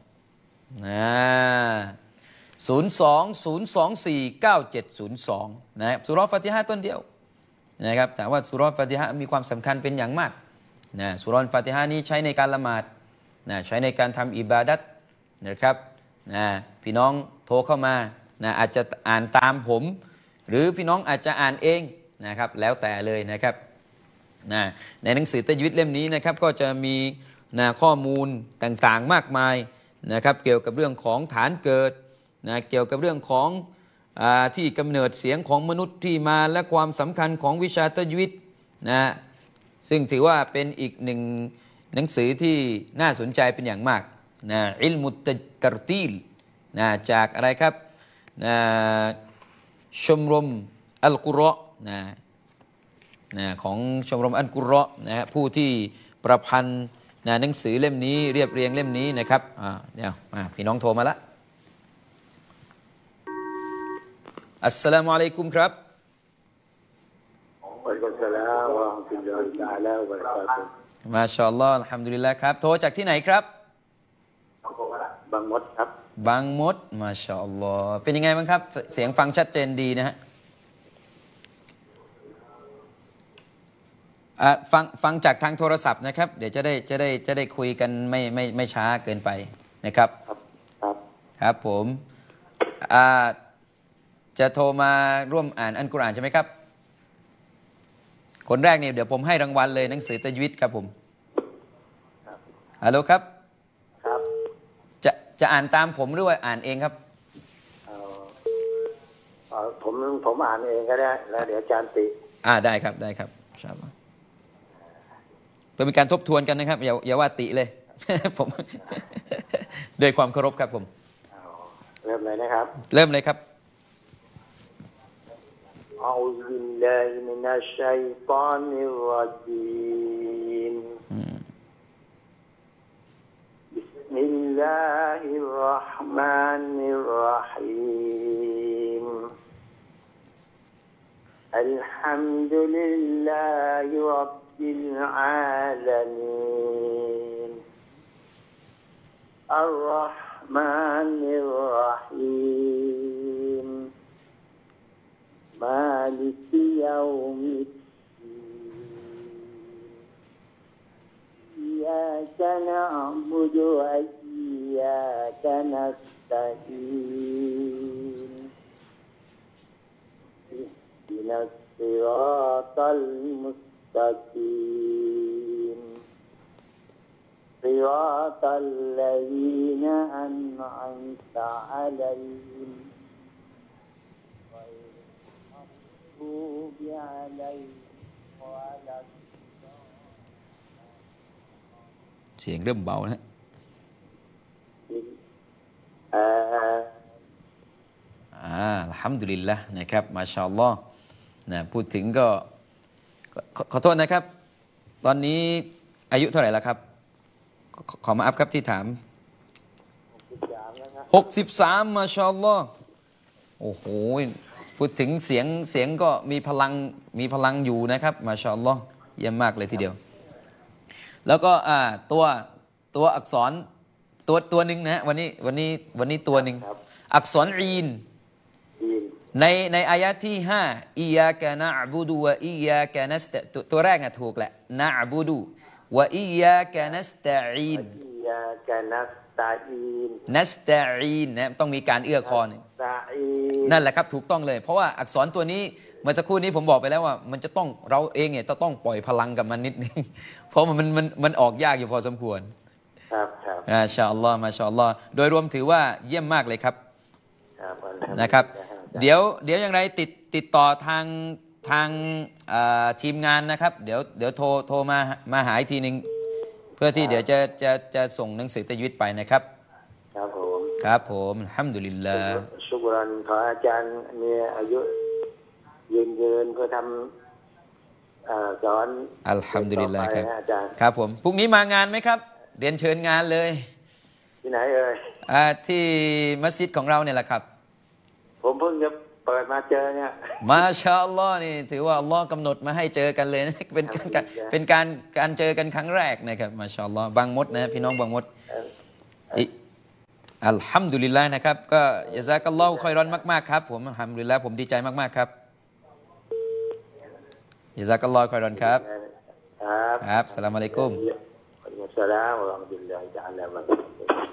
020249702นะครับซูเราะห์ฟาติฮะห์ต้นเดียวนะครับแต่ว่าซูเราะห์ฟาติฮะห์มีความสำคัญเป็นอย่างมากซูเราะห์ฟาติฮะห์นี้ใช้ในการละหมาดใช้ในการทำอิบาดัตนะครับพี่น้องโทรเข้ามาอาจจะอ่านตามผมหรือพี่น้องอาจจะอ่านเองนะครับแล้วแต่เลยนะครับในหนังสือตัจวีดเล่มนี้นะครับก็จะมีข้อมูลต่างๆมากมายนะครับเกี่ยวกับเรื่องของฐานเกิดเกี่ยวกับเรื่องของที่กำเนิดเสียงของมนุษย์ที่มาและความสำคัญของวิชาตัจวีดซึ่งถือว่าเป็นอีกหนึ่งหนังสือที่น่าสนใจเป็นอย่างมากอิลมุตตรตีลจากอะไรครับชมรมอัลกุรอของชมรมอัลกุรอผู้ที่ประพันธ์หนังสือเล่มนี้เรียบเรียงเล่มนี้นะครับเดี๋ยวพี่น้องโทรมาละอัสสลามุอะลัยกุมครับวะอะลัยกุมสสลามวะเราะห์มะตุลลอฮิตะอาลาวยะบะเราะกาตุฮ์มาชาอัลลอฮ์อัลฮัมดุลิลละห์ครับโทรจากที่ไหนครับบางมดครับบางมดมาชาอัลลอฮ์เป็นยังไงบ้างครับเสียงฟังชัดเจนดีนะฮะฟังจากทางโทรศัพท์นะครับเดี๋ยวจะได้คุยกันไม่ช้าเกินไปนะครับครับครับผมจะโทรมาร่วมอ่านอัลกุรอานใช่ไหมครับคนแรกเนี่ยเดี๋ยวผมให้รางวัลเลยหนังสือตัจวีดครับผมฮัลโหลครับครับจะอ่านตามผมหรือว่าอ่านเองครับผมอ่านเองก็ได้แล้วเดี๋ยวอาจารย์ติได้ครับอินชาอัลลอฮ์เพื่อเป็นการทบทวนกันนะครับอย่าว่าติเลย ผมด้วยความเคารพครับผมเริ่มเลยนะครับเริ่มเลยครับ أعوذ بالله من الشيطان الرجيم بسم الله الرحمن الرحيم الحمد لله رب العالمين الرحمن الرحيم مالك يوم الدين إياك نعبد وإياك نستعين اهدنا الصراط المستقيم صراط الذين أنعمت عليهم เสียงเริ่มเบานะอัลฮัมดุลิลละห์นะครับมาชาอัลลอฮ์นะพูดถึงก็ขอโทษนะครับตอนนี้อายุเท่าไหร่แล้วครับขอมาอัพครับที่ถาม63มาชาอัลลอฮ์โอ้โหพูดถึงเสียงก็มีพลังอยู่นะครับมาชาอัลลอฮ์เยี่ยมมากเลยทีเดียวแล้วก็ตัวอักษรตัวหนึ่งนะวันนี้ตัวหนึ่งอักษรอีนในอายะที่5อียากะนะอ์บุดุวะอียากะนัสตะตัวแรกน่ะถูกแหละนะอ์บุดุวะอียากะนัสตะอีนนัสตะอีนนะต้องมีการเอื้อคอนั่นแหละครับถูกต้องเลยเพราะว่าอักษรตัวนี้เมื่อสักครู่นี้ผมบอกไปแล้วว่ามันจะต้องเราเองเนี่ยต้องปล่อยพลังกับมันนิดนึงเพราะมันออกยากอยู่พอสมควรครับมาชาอัลลอฮ์มาชาอัลลอฮ์โดยรวมถือว่าเยี่ยมมากเลยครับนะครับเดี๋ยวอย่างไรติดต่อทางทีมงานนะครับเดี๋ยวโทรมาหาอีกทีนึงเพื่อที่เดี๋ยวจะส่งหนังสือตัจวีดไปนะครับครับผมอัลฮัมดุลิลลาห์ชุกรันขออาจารย์มีอายุยืนเพื่อทำสอนอัลฮัมดุลิลลาห์ครับผมพรุ่งนี้มางานไหมครับเรียนเชิญงานเลยที่ไหนเอ่ยที่มัสยิดของเราเนี่ยแหละครับผมเพิ่งจะเปิดมาเจอเนี่ยมาชาอัลลอฮ์นี่ถือว่าอัลลอฮ์กำหนดมาให้เจอกันเลยนะเป็นการเจอกันครั้งแรกนะครับมาชาอัลลอฮ์บางมดนะพี่น้องบางมดอัลฮัมดุลิลลาห์นะครับก็ยะซากัลลอฮุค็อยรอนมากๆครับผมอัลฮัมดุลิลลาห์ผมดีใจมากๆครับยะซากัลลอฮุค็อยรอนครับครับอัสสลามุอะลัยกุมอัสสลามุอะลัยกุมวะเราะห์มะตุลลอฮิตะอาลาบะเราะกาตุฮ์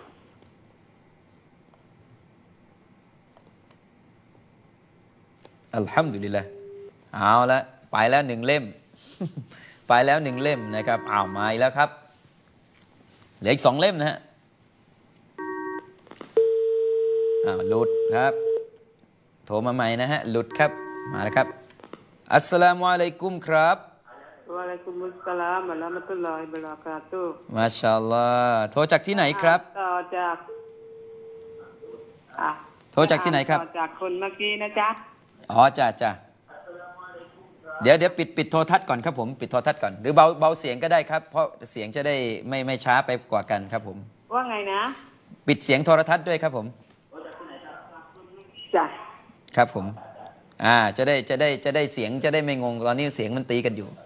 อัลฮัมดุลิลลาห์เอาละไปแล้ว1 เล่มไปแล้ว1 เล่มนะครับมาอีกแล้วครับเหลืออีก2 เล่มนะฮะหลุดครับโทรมาใหม่นะฮะหลุดครับมาแล้วครับอัสสลามุอะลัยกุมครับวะอะลัยกุมุสสลามวะเราะมะตุลลอฮิวะบะเราะกาตุฮ์มาชาอัลลอฮ์โทรจากที่ไหนครับต่อจากโทรจากที่ไหนครับต่อจากคนเมื่อกี้นะจ๊ะจ้ะเดี๋ยวปิดโทรทัศน์ก่อนครับผมปิดโทรทัศน์ก่อนหรือเบาเสียงก็ได้ครับเพราะเสียงจะได้ไม่ช้าไปกว่ากันครับผมว่าไงนะปิดเสียงโทรทัศน์ด้วยครับผมจ้ะครับผมจะได้เสียงจะได้ไม่งงตอนนี้เสียงมันตีกันอยู่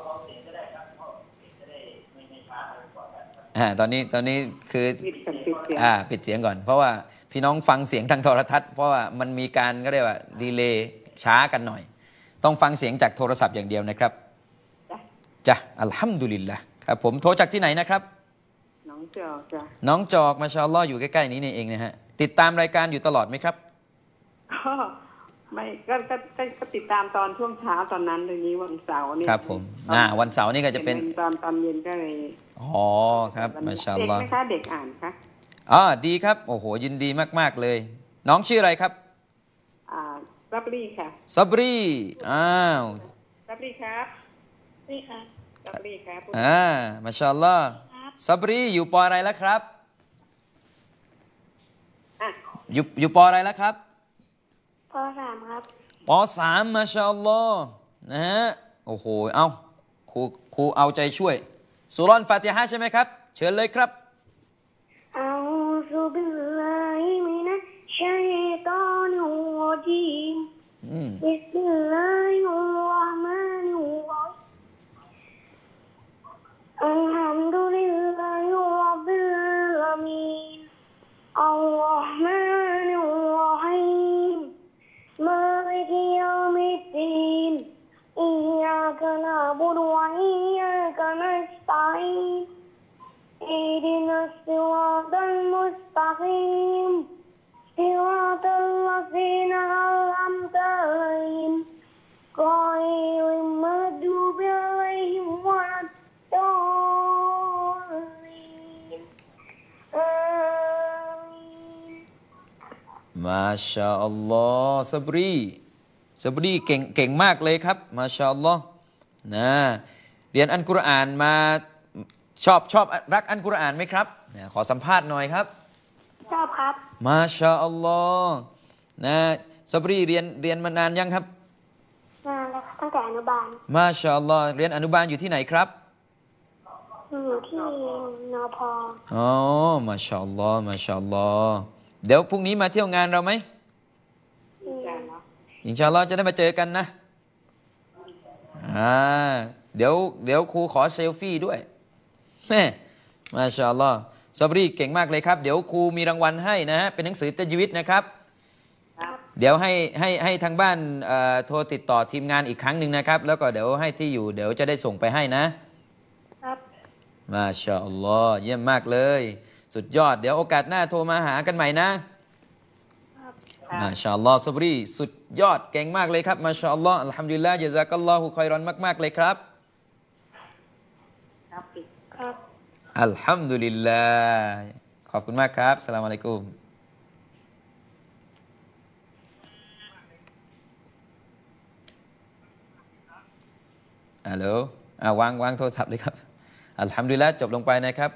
ตอนนี้คือปิดเสียงก่อนเพราะว่าพี่น้องฟังเสียงทางโทรทัศน์เพราะว่ามันมีการก็เรียกว่าดีเลย์ช้ากันหน่อยต้องฟังเสียงจากโทรศัพท์อย่างเดียวนะครับจ้ะอัลฮัมดุลิลละครับผมโทรจากที่ไหนนะครับน้องจอกจ้ะน้องจอกมาชาอัลลอฮ์อยู่ใกล้ๆนี้นี่เองนะฮะติดตามรายการอยู่ตลอดไหมครับก็ไม่ก็ติดตามตอนช่วงเช้าตอนนั้นเลยนี้วันเสาร์นี่ครับผมวันเสาร์นี่ก็จะเป็นตอนเย็นก็เลยอ๋อครับมาชาอัลลอฮ์เด็กไหมคะเด็กอ่านคะดีครับโอ้โหยินดีมากๆเลยน้องชื่ออะไรครับซับรีค่ะซับรีซับรีครับนี่ค่ะซับรีครับมาชาอัลลอฮ์ซับรีอยู่ปออะไรแล้วครับอยู่ปออะไรแล้วครับป.3 ครับป.3 มาชาอัลลอฮ์นะฮะโอ้โหครูเอาใจช่วยซูเราะห์ฟาติฮะห์ใช่ไหมครับเชิญเลยครับอะอูซุบิลลาฮิมินัชชัยฏอนิรเราะญีมบิสมิลลาฮิรเราะห์มานิรเราะฮีมอัลฮัมดุลิลลาฮิร็อบบิลอาลามีนอัลเราะห์มานิรเราะฮีมمالك يوم الدين إياك نعبد وإياك نستعين اهدنا الصراط المستقيم صراط الذين أنعمت عليهم غير المغضوب عليهم ولا الضالين มาชาอัลลอฮ์ซับรีเก่งมากเลยครับมาชาอัลลอฮ์นะเรียนอัลกุรอานมาชอบรักอัลกุรอานไหมครับขอสัมภาษณ์หน่อยครับชอบครับมาชาอัลลอฮ์นะซับรีเรียนมานานยังครับนานแล้วตั้งแต่อนุบาลมาชาอัลลอฮ์เรียนอนุบาลอยู่ที่ไหนครับอยู่ที่นพ. มาชาอัลลอฮ์มาชาอัลลอฮ์เดี๋ยวพรุ่งนี้มาเที่ยวงานเราไหมอินชาอัลลอฮ์จะได้มาเจอกันนะเดี๋ยวครูขอเซลฟี่ด้วยแม่มาชาอัลลอฮ์ซับรีเก่งมากเลยครับเดี๋ยวครูมีรางวัลให้นะฮะเป็นหนังสือตัจวีดนะครับเดี๋ยวให้ทางบ้านโทรติดต่อทีมงานอีกครั้งหนึ่งนะครับแล้วก็เดี๋ยวให้ที่อยู่เดี๋ยวจะได้ส่งไปให้นะครับมาชาอัลลอฮ์เยี่ยมมากเลยสุดยอดเดี๋ยวโอกาสหน้าโทรมาหากันใหม่นะมาชาอัลลอฮ์ซับรีสุดยอดเก่งมากเลยครับมาชาอัลลอฮ์อัลฮัมดุลิลลาห์ญะซากัลลอฮุค็อยรอนมากๆเลยครับอัลฮัมดุลิลลาห์ขอบคุณมากครับอัสสลามุอะลัยกุมฮัลโหลวางโทรศัพท์เลยครับอัลฮัมดุลิลลาห์จบลงไปนะครับ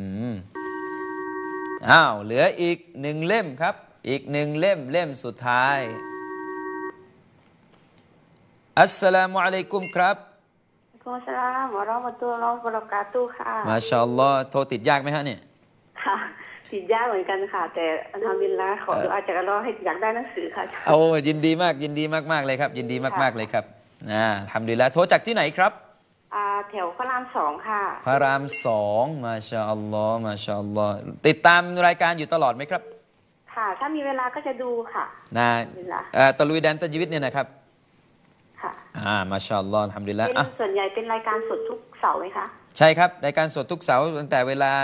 เหลืออีกหนึ่งเล่มครับอีกหนึ่งเล่มสุดท้ายอัสสลามุอะลัยกุมครับอัสสลามุอะลัยกุมวะเราะห์มะตุลลอฮิวะบะเราะกาตุฮ์ค่ะมาชาอัลลอฮ์โทรติดยากไหมฮะเนี่ยค่ะติดยากเหมือนกันค่ะแต่อัลฮัมดุลิลลาห์ขอดุอาจากอัลเลาะห์ให้อยากได้หนังสือค่ะยินดีมากเลยครับยินดีมากเลยครับอัลฮัมดุลิลลาห์โทรจากที่ไหนครับแถวพระราม 2ค่ะพระราม 2มาชาอัลลอฮ์มาชาอัลลอฮ์ติดตามรายการอยู่ตลอดไหมครับค่ะถ้ามีเวลาก็จะดูค่ะตะลุยแดนตัจวีดเนี่ยนะครับค่ะมาชาอัลลอฮ์อัลฮัมดุลิลลาห์ส่วนใหญ่เป็นรายการสดทุกเสาร์ไหมคะใช่ครับรายการสดทุกเสาร์ตั้งแต่เวลา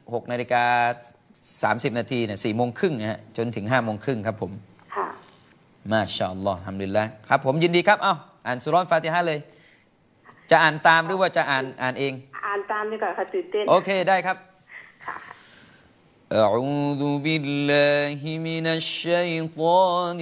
16:30 นาทีเนี่ย 4:30 นะฮะจนถึง 5:30 ครับผมค่ะมาชาอัลลอฮ์อัลฮัมดุลิลลาห์ครับผมยินดีครับอ่านซูเราะห์ฟาติฮะห์เลยจะอ่านตามหรือว่าจะอ่านเองอ่านตามดีกว่าค่ะตื่นเต้นโอเคได้ครับค่ะ أعوذ بالله من الشيطان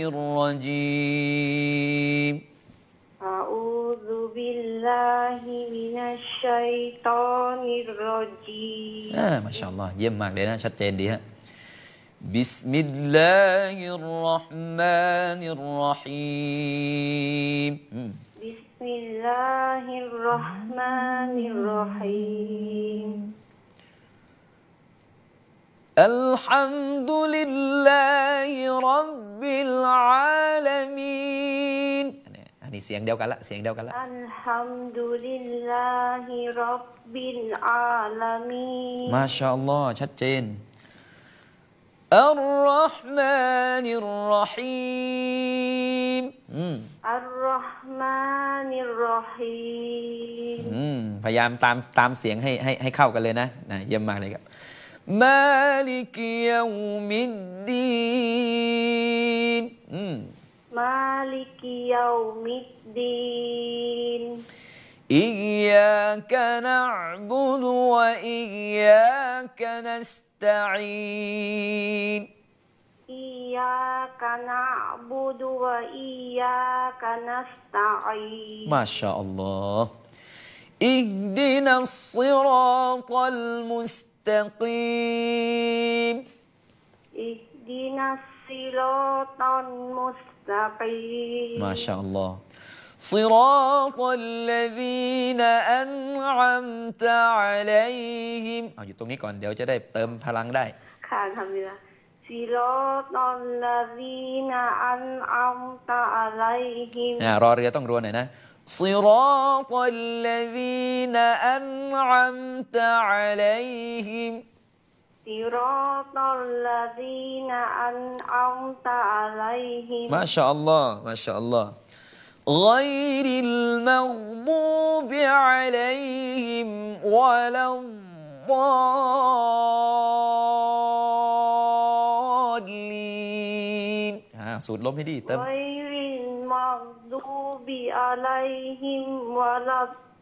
الرجيم أعوذ بالله من الشيطان الرجيم ما شاء الله เยี่ยมมากเลยนะชัดเจนดีฮะ بسم الله الرحمن الرحيم بسم الله الرحمن الرحيم الحمد لله رب العالمين อันนี้เสียงเดียวกันละอัลฮัมดุลิลลาฮิรับบิลอาลามีนมาชาอัลลอฮ์ชัดเจนอัลรอฮ์มานิรเราะฮีมอัลรอฮ์มานิรเราะฮีมพยายามตามเสียงให้เข้ากันเลยนะเยี่ยมมากเลยครับมาลิกยอมิดดีน مالك يوم الدين إياك نعبد وإياك نستعين إياك نعبد وإياك نستعين ما شاء الله اهدنا الصراط المستقيم اهدنا الصراط المستقيم ما شاء الله صراط الذين أنعمت عليهم อยู่ตรงนี้ก่อนเดี๋ยวจะได้เติมพลังได้ค่ะทำดีละصراط الذين أنعمت عليهم รอเรือต้องรัวหน่อยนะ صراط الذين أنعمت عليهم صراط الذين أنعمت عليهم ما شاء الله ما شاء الله غير المغضوب عليهم ولا الضالين สูตรลมให้ดีเติม غير المغضوب عليهم ولا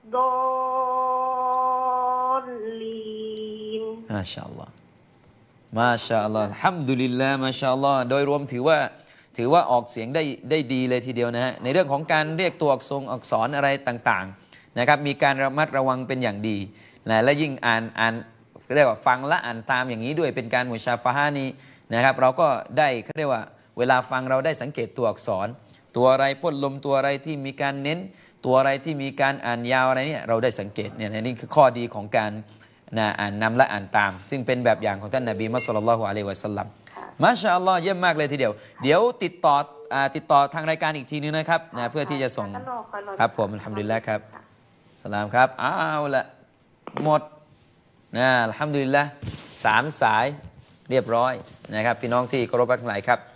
الضالين มาชาอัลลอฮ์มาชาอัลลอฮ์อัลฮัมดุลิลลาห์มาชาอัลลอฮ์โดยรวมถือว่าออกเสียงได้ดีเลยทีเดียวนะฮะในเรื่องของการเรียกตัวอักษรอะไรต่างๆนะครับมีการระมัดระวังเป็นอย่างดีนะและยิ่งอ่านเรียกว่าฟังและอ่านตามอย่างนี้ด้วยเป็นการมุชาฟะฮะนี้นะครับเราก็ได้เขาเรียกว่าเวลาฟังเราได้สังเกตตัวอักษรตัวอะไรพ่นลมตัวอะไรที่มีการเน้นตัวอะไรที่มีการอ่านยาวอะไรเนี่ยเราได้สังเกตเนี่ยนี่คือข้อดีของการอ่านนำและอ่านตามซึ่งเป็นแบบอย่างของท่านนบีมุฮัมมัด ศ็อลลัลลอฮุอะลัยฮิวะซัลลัมมาชาอัลลอฮ์เยี่ยมมากเลยทีเดียวเดี๋ยวติดต่อทางรายการอีกทีนึงนะครับเพื่อที่จะส่งครับผมอัลฮัมดุลิลละห์ครับสลามครับเอาละหมดอัลฮัมดุลิลละห์3 สายเรียบร้อยนะครับพี่น้องที่เคารพทั้งหลายครับ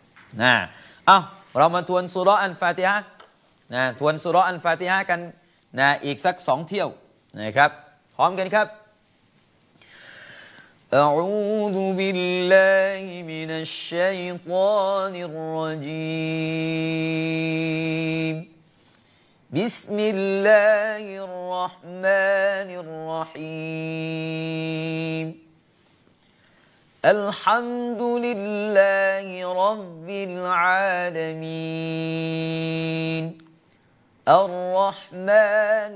เรามาทวนซูเราะห์อัลฟาติฮะห์ทวนซูเราะห์อัลฟาติฮะห์กันอีกสัก2 เที่ยวนะครับพร้อมกันครับأعوذ بالله من الشيطان الرجيم بسم الله الرحمن الرحيم الحمد لله رب العالمين الرحمن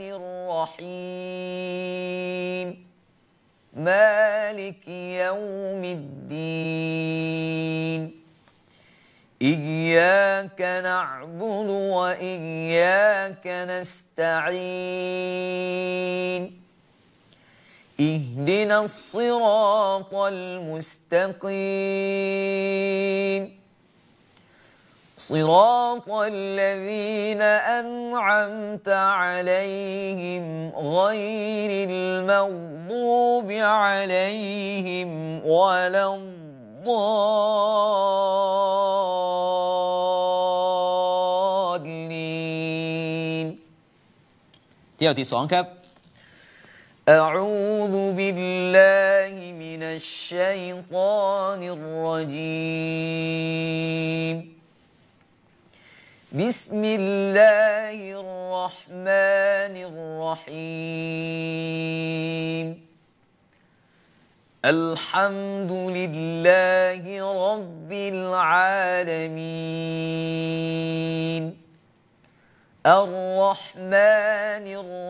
الرحيم مالك يوم الدين إياك نعبد وإياك نستعين اهدنا الصراط المستقيم صراط الذين أنعمت عليهم غير المغضوب عليهم ولا الضالين เที่ยวที่2ครับ أعوذ بالله من الشيطان الرجيم بسم الله الرحمن الرحيم الحمد لله رب العالمين الرحمن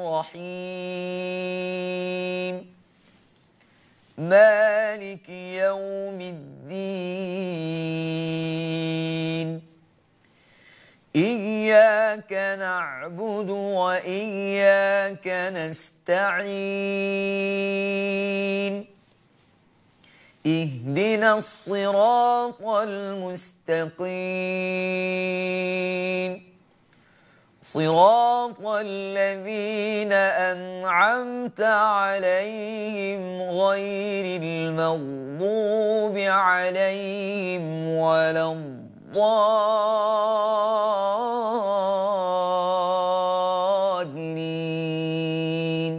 الرحيم مالك يوم الدين إياك نعبد وإياك نستعين اهدنا الصراط المستقيم صراط الذين أنعمت عليهم غير المغضوب عليهم ولا الضالين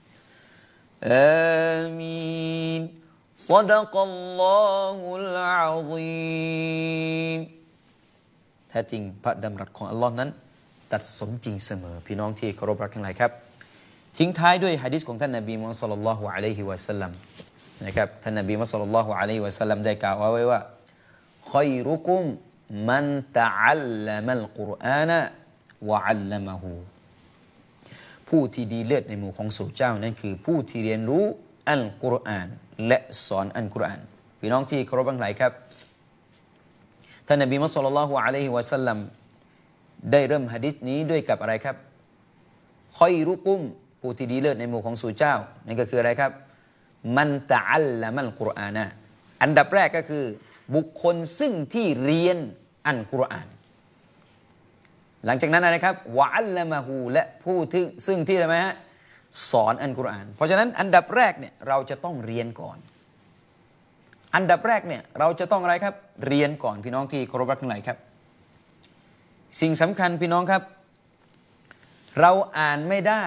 آمين صدق الله العظيم ท้จริงพระดำรัสของอัลลอฮ์นั้นตัดสมจริงเสมอพี่น้องที่เคารพรักทั้งหลายครับทิ้งท้ายด้วยหะดีษของท่านนบีมุฮัมมัดศ็อลลัลลอฮุอะลัยฮิวะซัลลัมนะครับท่านนบีมุฮัมมัดศ็อลลัลลอฮุอะลัยฮิวะซัลลัมได้กล่าวไว้ว่าค็อยรุกุมมันตะอัลลัมัลกุรอานะวะอัลลัมะฮูผู้ที่ดีเลิศในหมู่ของสู่เจ้านั้นคือผู้ที่เรียนรู้อัลกุรอานและสอนอัลกุรอานพี่น้องที่เคารพทั้งหลายครับท่านนบีมุฮัมมัดศ็อลลัลลอฮุอะลัยฮิวะซัลลัมได้เริ่มหะดีษนี้ด้วยกับอะไรครับค็อยรุกุมผู้ที่ดีเลิศในหมู่ของสู่เจ้านั่นก็คืออะไรครับมันตะอัลละมัลกุรอานะอันดับแรกก็คือบุคคลซึ่งที่เรียนอัลกุรอานหลังจากนั้นอะไรครับวะอัลละมะฮูและผู้ที่ซึ่งที่อะไรไหมฮะสอนอัลกุรอานเพราะฉะนั้นอันดับแรกเนี่ยเราจะต้องเรียนก่อนอันดับแรกเนี่ยเราจะต้องอะไรครับเรียนก่อนพี่น้องที่เคารพรักทั้งหลายครับสิ่งสำคัญพี่น้องครับเราอ่านไม่ได้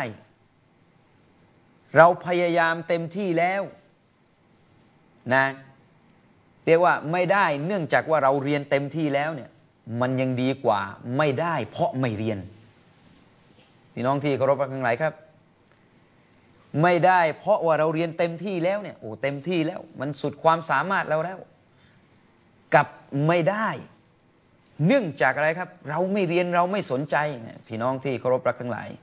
เราพยายามเต็มที่แล้วนะเรียกว่าไม่ได้เนื่องจากว่าเราเรียนเต็มที่แล้วเนี่ยมันยังดีกว่าไม่ได้เพราะไม่เรียนพี่น้องที่เคารพรักทั้งหลายครับไม่ได้เพราะว่าเราเรียนเต็มที่แล้วเนี่ยโอ้เต็มที่แล้วมันสุดความสามารถเราแล้วกับไม่ได้เนื่องจากอะไรครับเราไม่เรียนเราไม่สนใจเนี่ยพี่น้องที่เคารพรักทั้งหลาย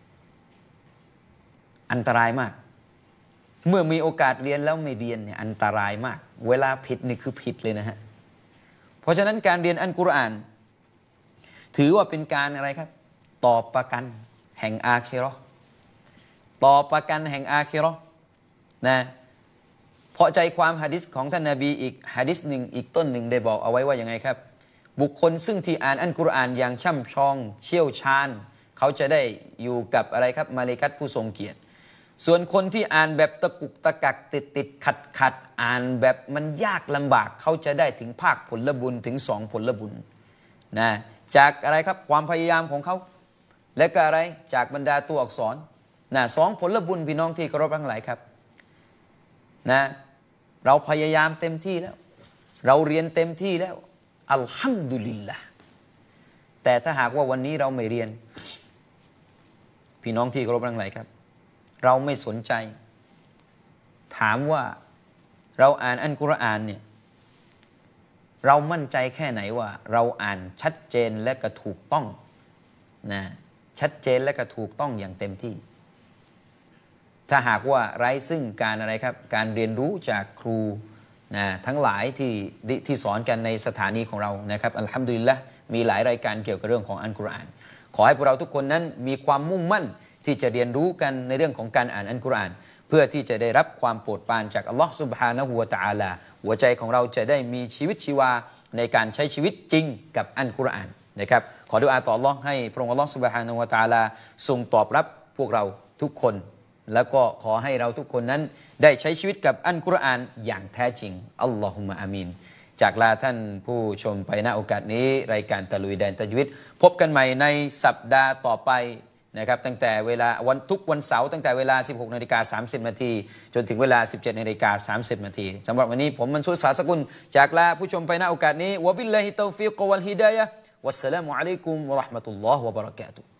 อันตรายมากเมื่อมีโอกาสเรียนแล้วไม่เรียนเนี่ยอันตรายมากเวลาผิดนี่คือผิดเลยนะฮะเพราะฉะนั้นการเรียนอัลกุรอานถือว่าเป็นการอะไรครับต่อประกันแห่งอาคิเราะห์ต่อประกันแห่งอาคิเราะห์นะเพราะใจความหะดีษของท่านนบีอีกหะดีษหนึ่งอีกต้นหนึ่งได้บอกเอาไว้ว่ายังไงครับบุคคลซึ่งที่อ่านอัลกุรอานอย่างช่ำชองเชี่ยวชาญเขาจะได้อยู่กับอะไรครับมาลาอิกะฮ์ผู้ทรงเกียรติส่วนคนที่อ่านแบบตะกุกตะกักติดขัดอ่านแบบมันยากลำบากเขาจะได้ถึงภาคผลบุญถึง2ผลบุญนะจากอะไรครับความพยายามของเขาและก็อะไรจากบรรดาตัวอักษรนะ2ผลบุญพี่น้องที่เคารพทั้งหลายครับนะเราพยายามเต็มที่แล้วเราเรียนเต็มที่แล้วอัลฮัมดุลิลละแต่ถ้าหากว่าวันนี้เราไม่เรียนพี่น้องที่เคารพทั้งหลายครับเราไม่สนใจถามว่าเราอ่านอัลกุรอานเนี่ยเรามั่นใจแค่ไหนว่าเราอ่านชัดเจนและก็ถูกต้องนะชัดเจนและก็ถูกต้องอย่างเต็มที่ถ้าหากว่าไร้ซึ่งการอะไรครับการเรียนรู้จากครูนะทั้งหลายที่สอนกันในสถานีของเรานะครับอัลฮัมดุลิลละห์มีหลายรายการเกี่ยวกับเรื่องของอัลกุรอานขอให้พวกเราทุกคนนั้นมีความมุ่งมั่นที่จะเรียนรู้กันในเรื่องของการอ่านอัลกุรอานเพื่อที่จะได้รับความโปรดปรานจากอัลลอฮฺซุบฮานะฮูวะตะอาลาหัวใจของเราจะได้มีชีวิตชีวาในการใช้ชีวิตจริงกับอัลกุรอานนะครับขอดุอาต่ออัลลอฮ์ให้พระองค์อัลลอฮฺซุบฮานะฮูวะตะอาลาทรงตอบรับพวกเราทุกคนแล้วก็ขอให้เราทุกคนนั้นได้ใช้ชีวิตกับอัลกุรอานอย่างแท้จริงอัลลอฮุมะอามีนจากลาท่านผู้ชมไปณโอกาสนี้รายการตะลุยแดนตัจวีดพบกันใหม่ในสัปดาห์ต่อไปนะครับตั้งแต่เวลาทุกวันเสาร์ตั้งแต่เวลา 16:30 น.จนถึงเวลา 17:30 น.สำหรับวันนี้ผมมันซูร สาสกุลจากลาผู้ชมไปณโอกาสนี้วะบิลลาฮิตตอฟิกวัลฮิดายะฮ์วัสสลามุอะลัยกุมวะเราะห์มะตุลลอฮ์วะบะเราะกาตุฮ์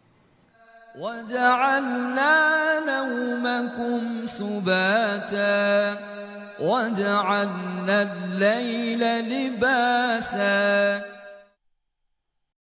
وجعلنا نومكم سباتا وجعلنا الليل لباسا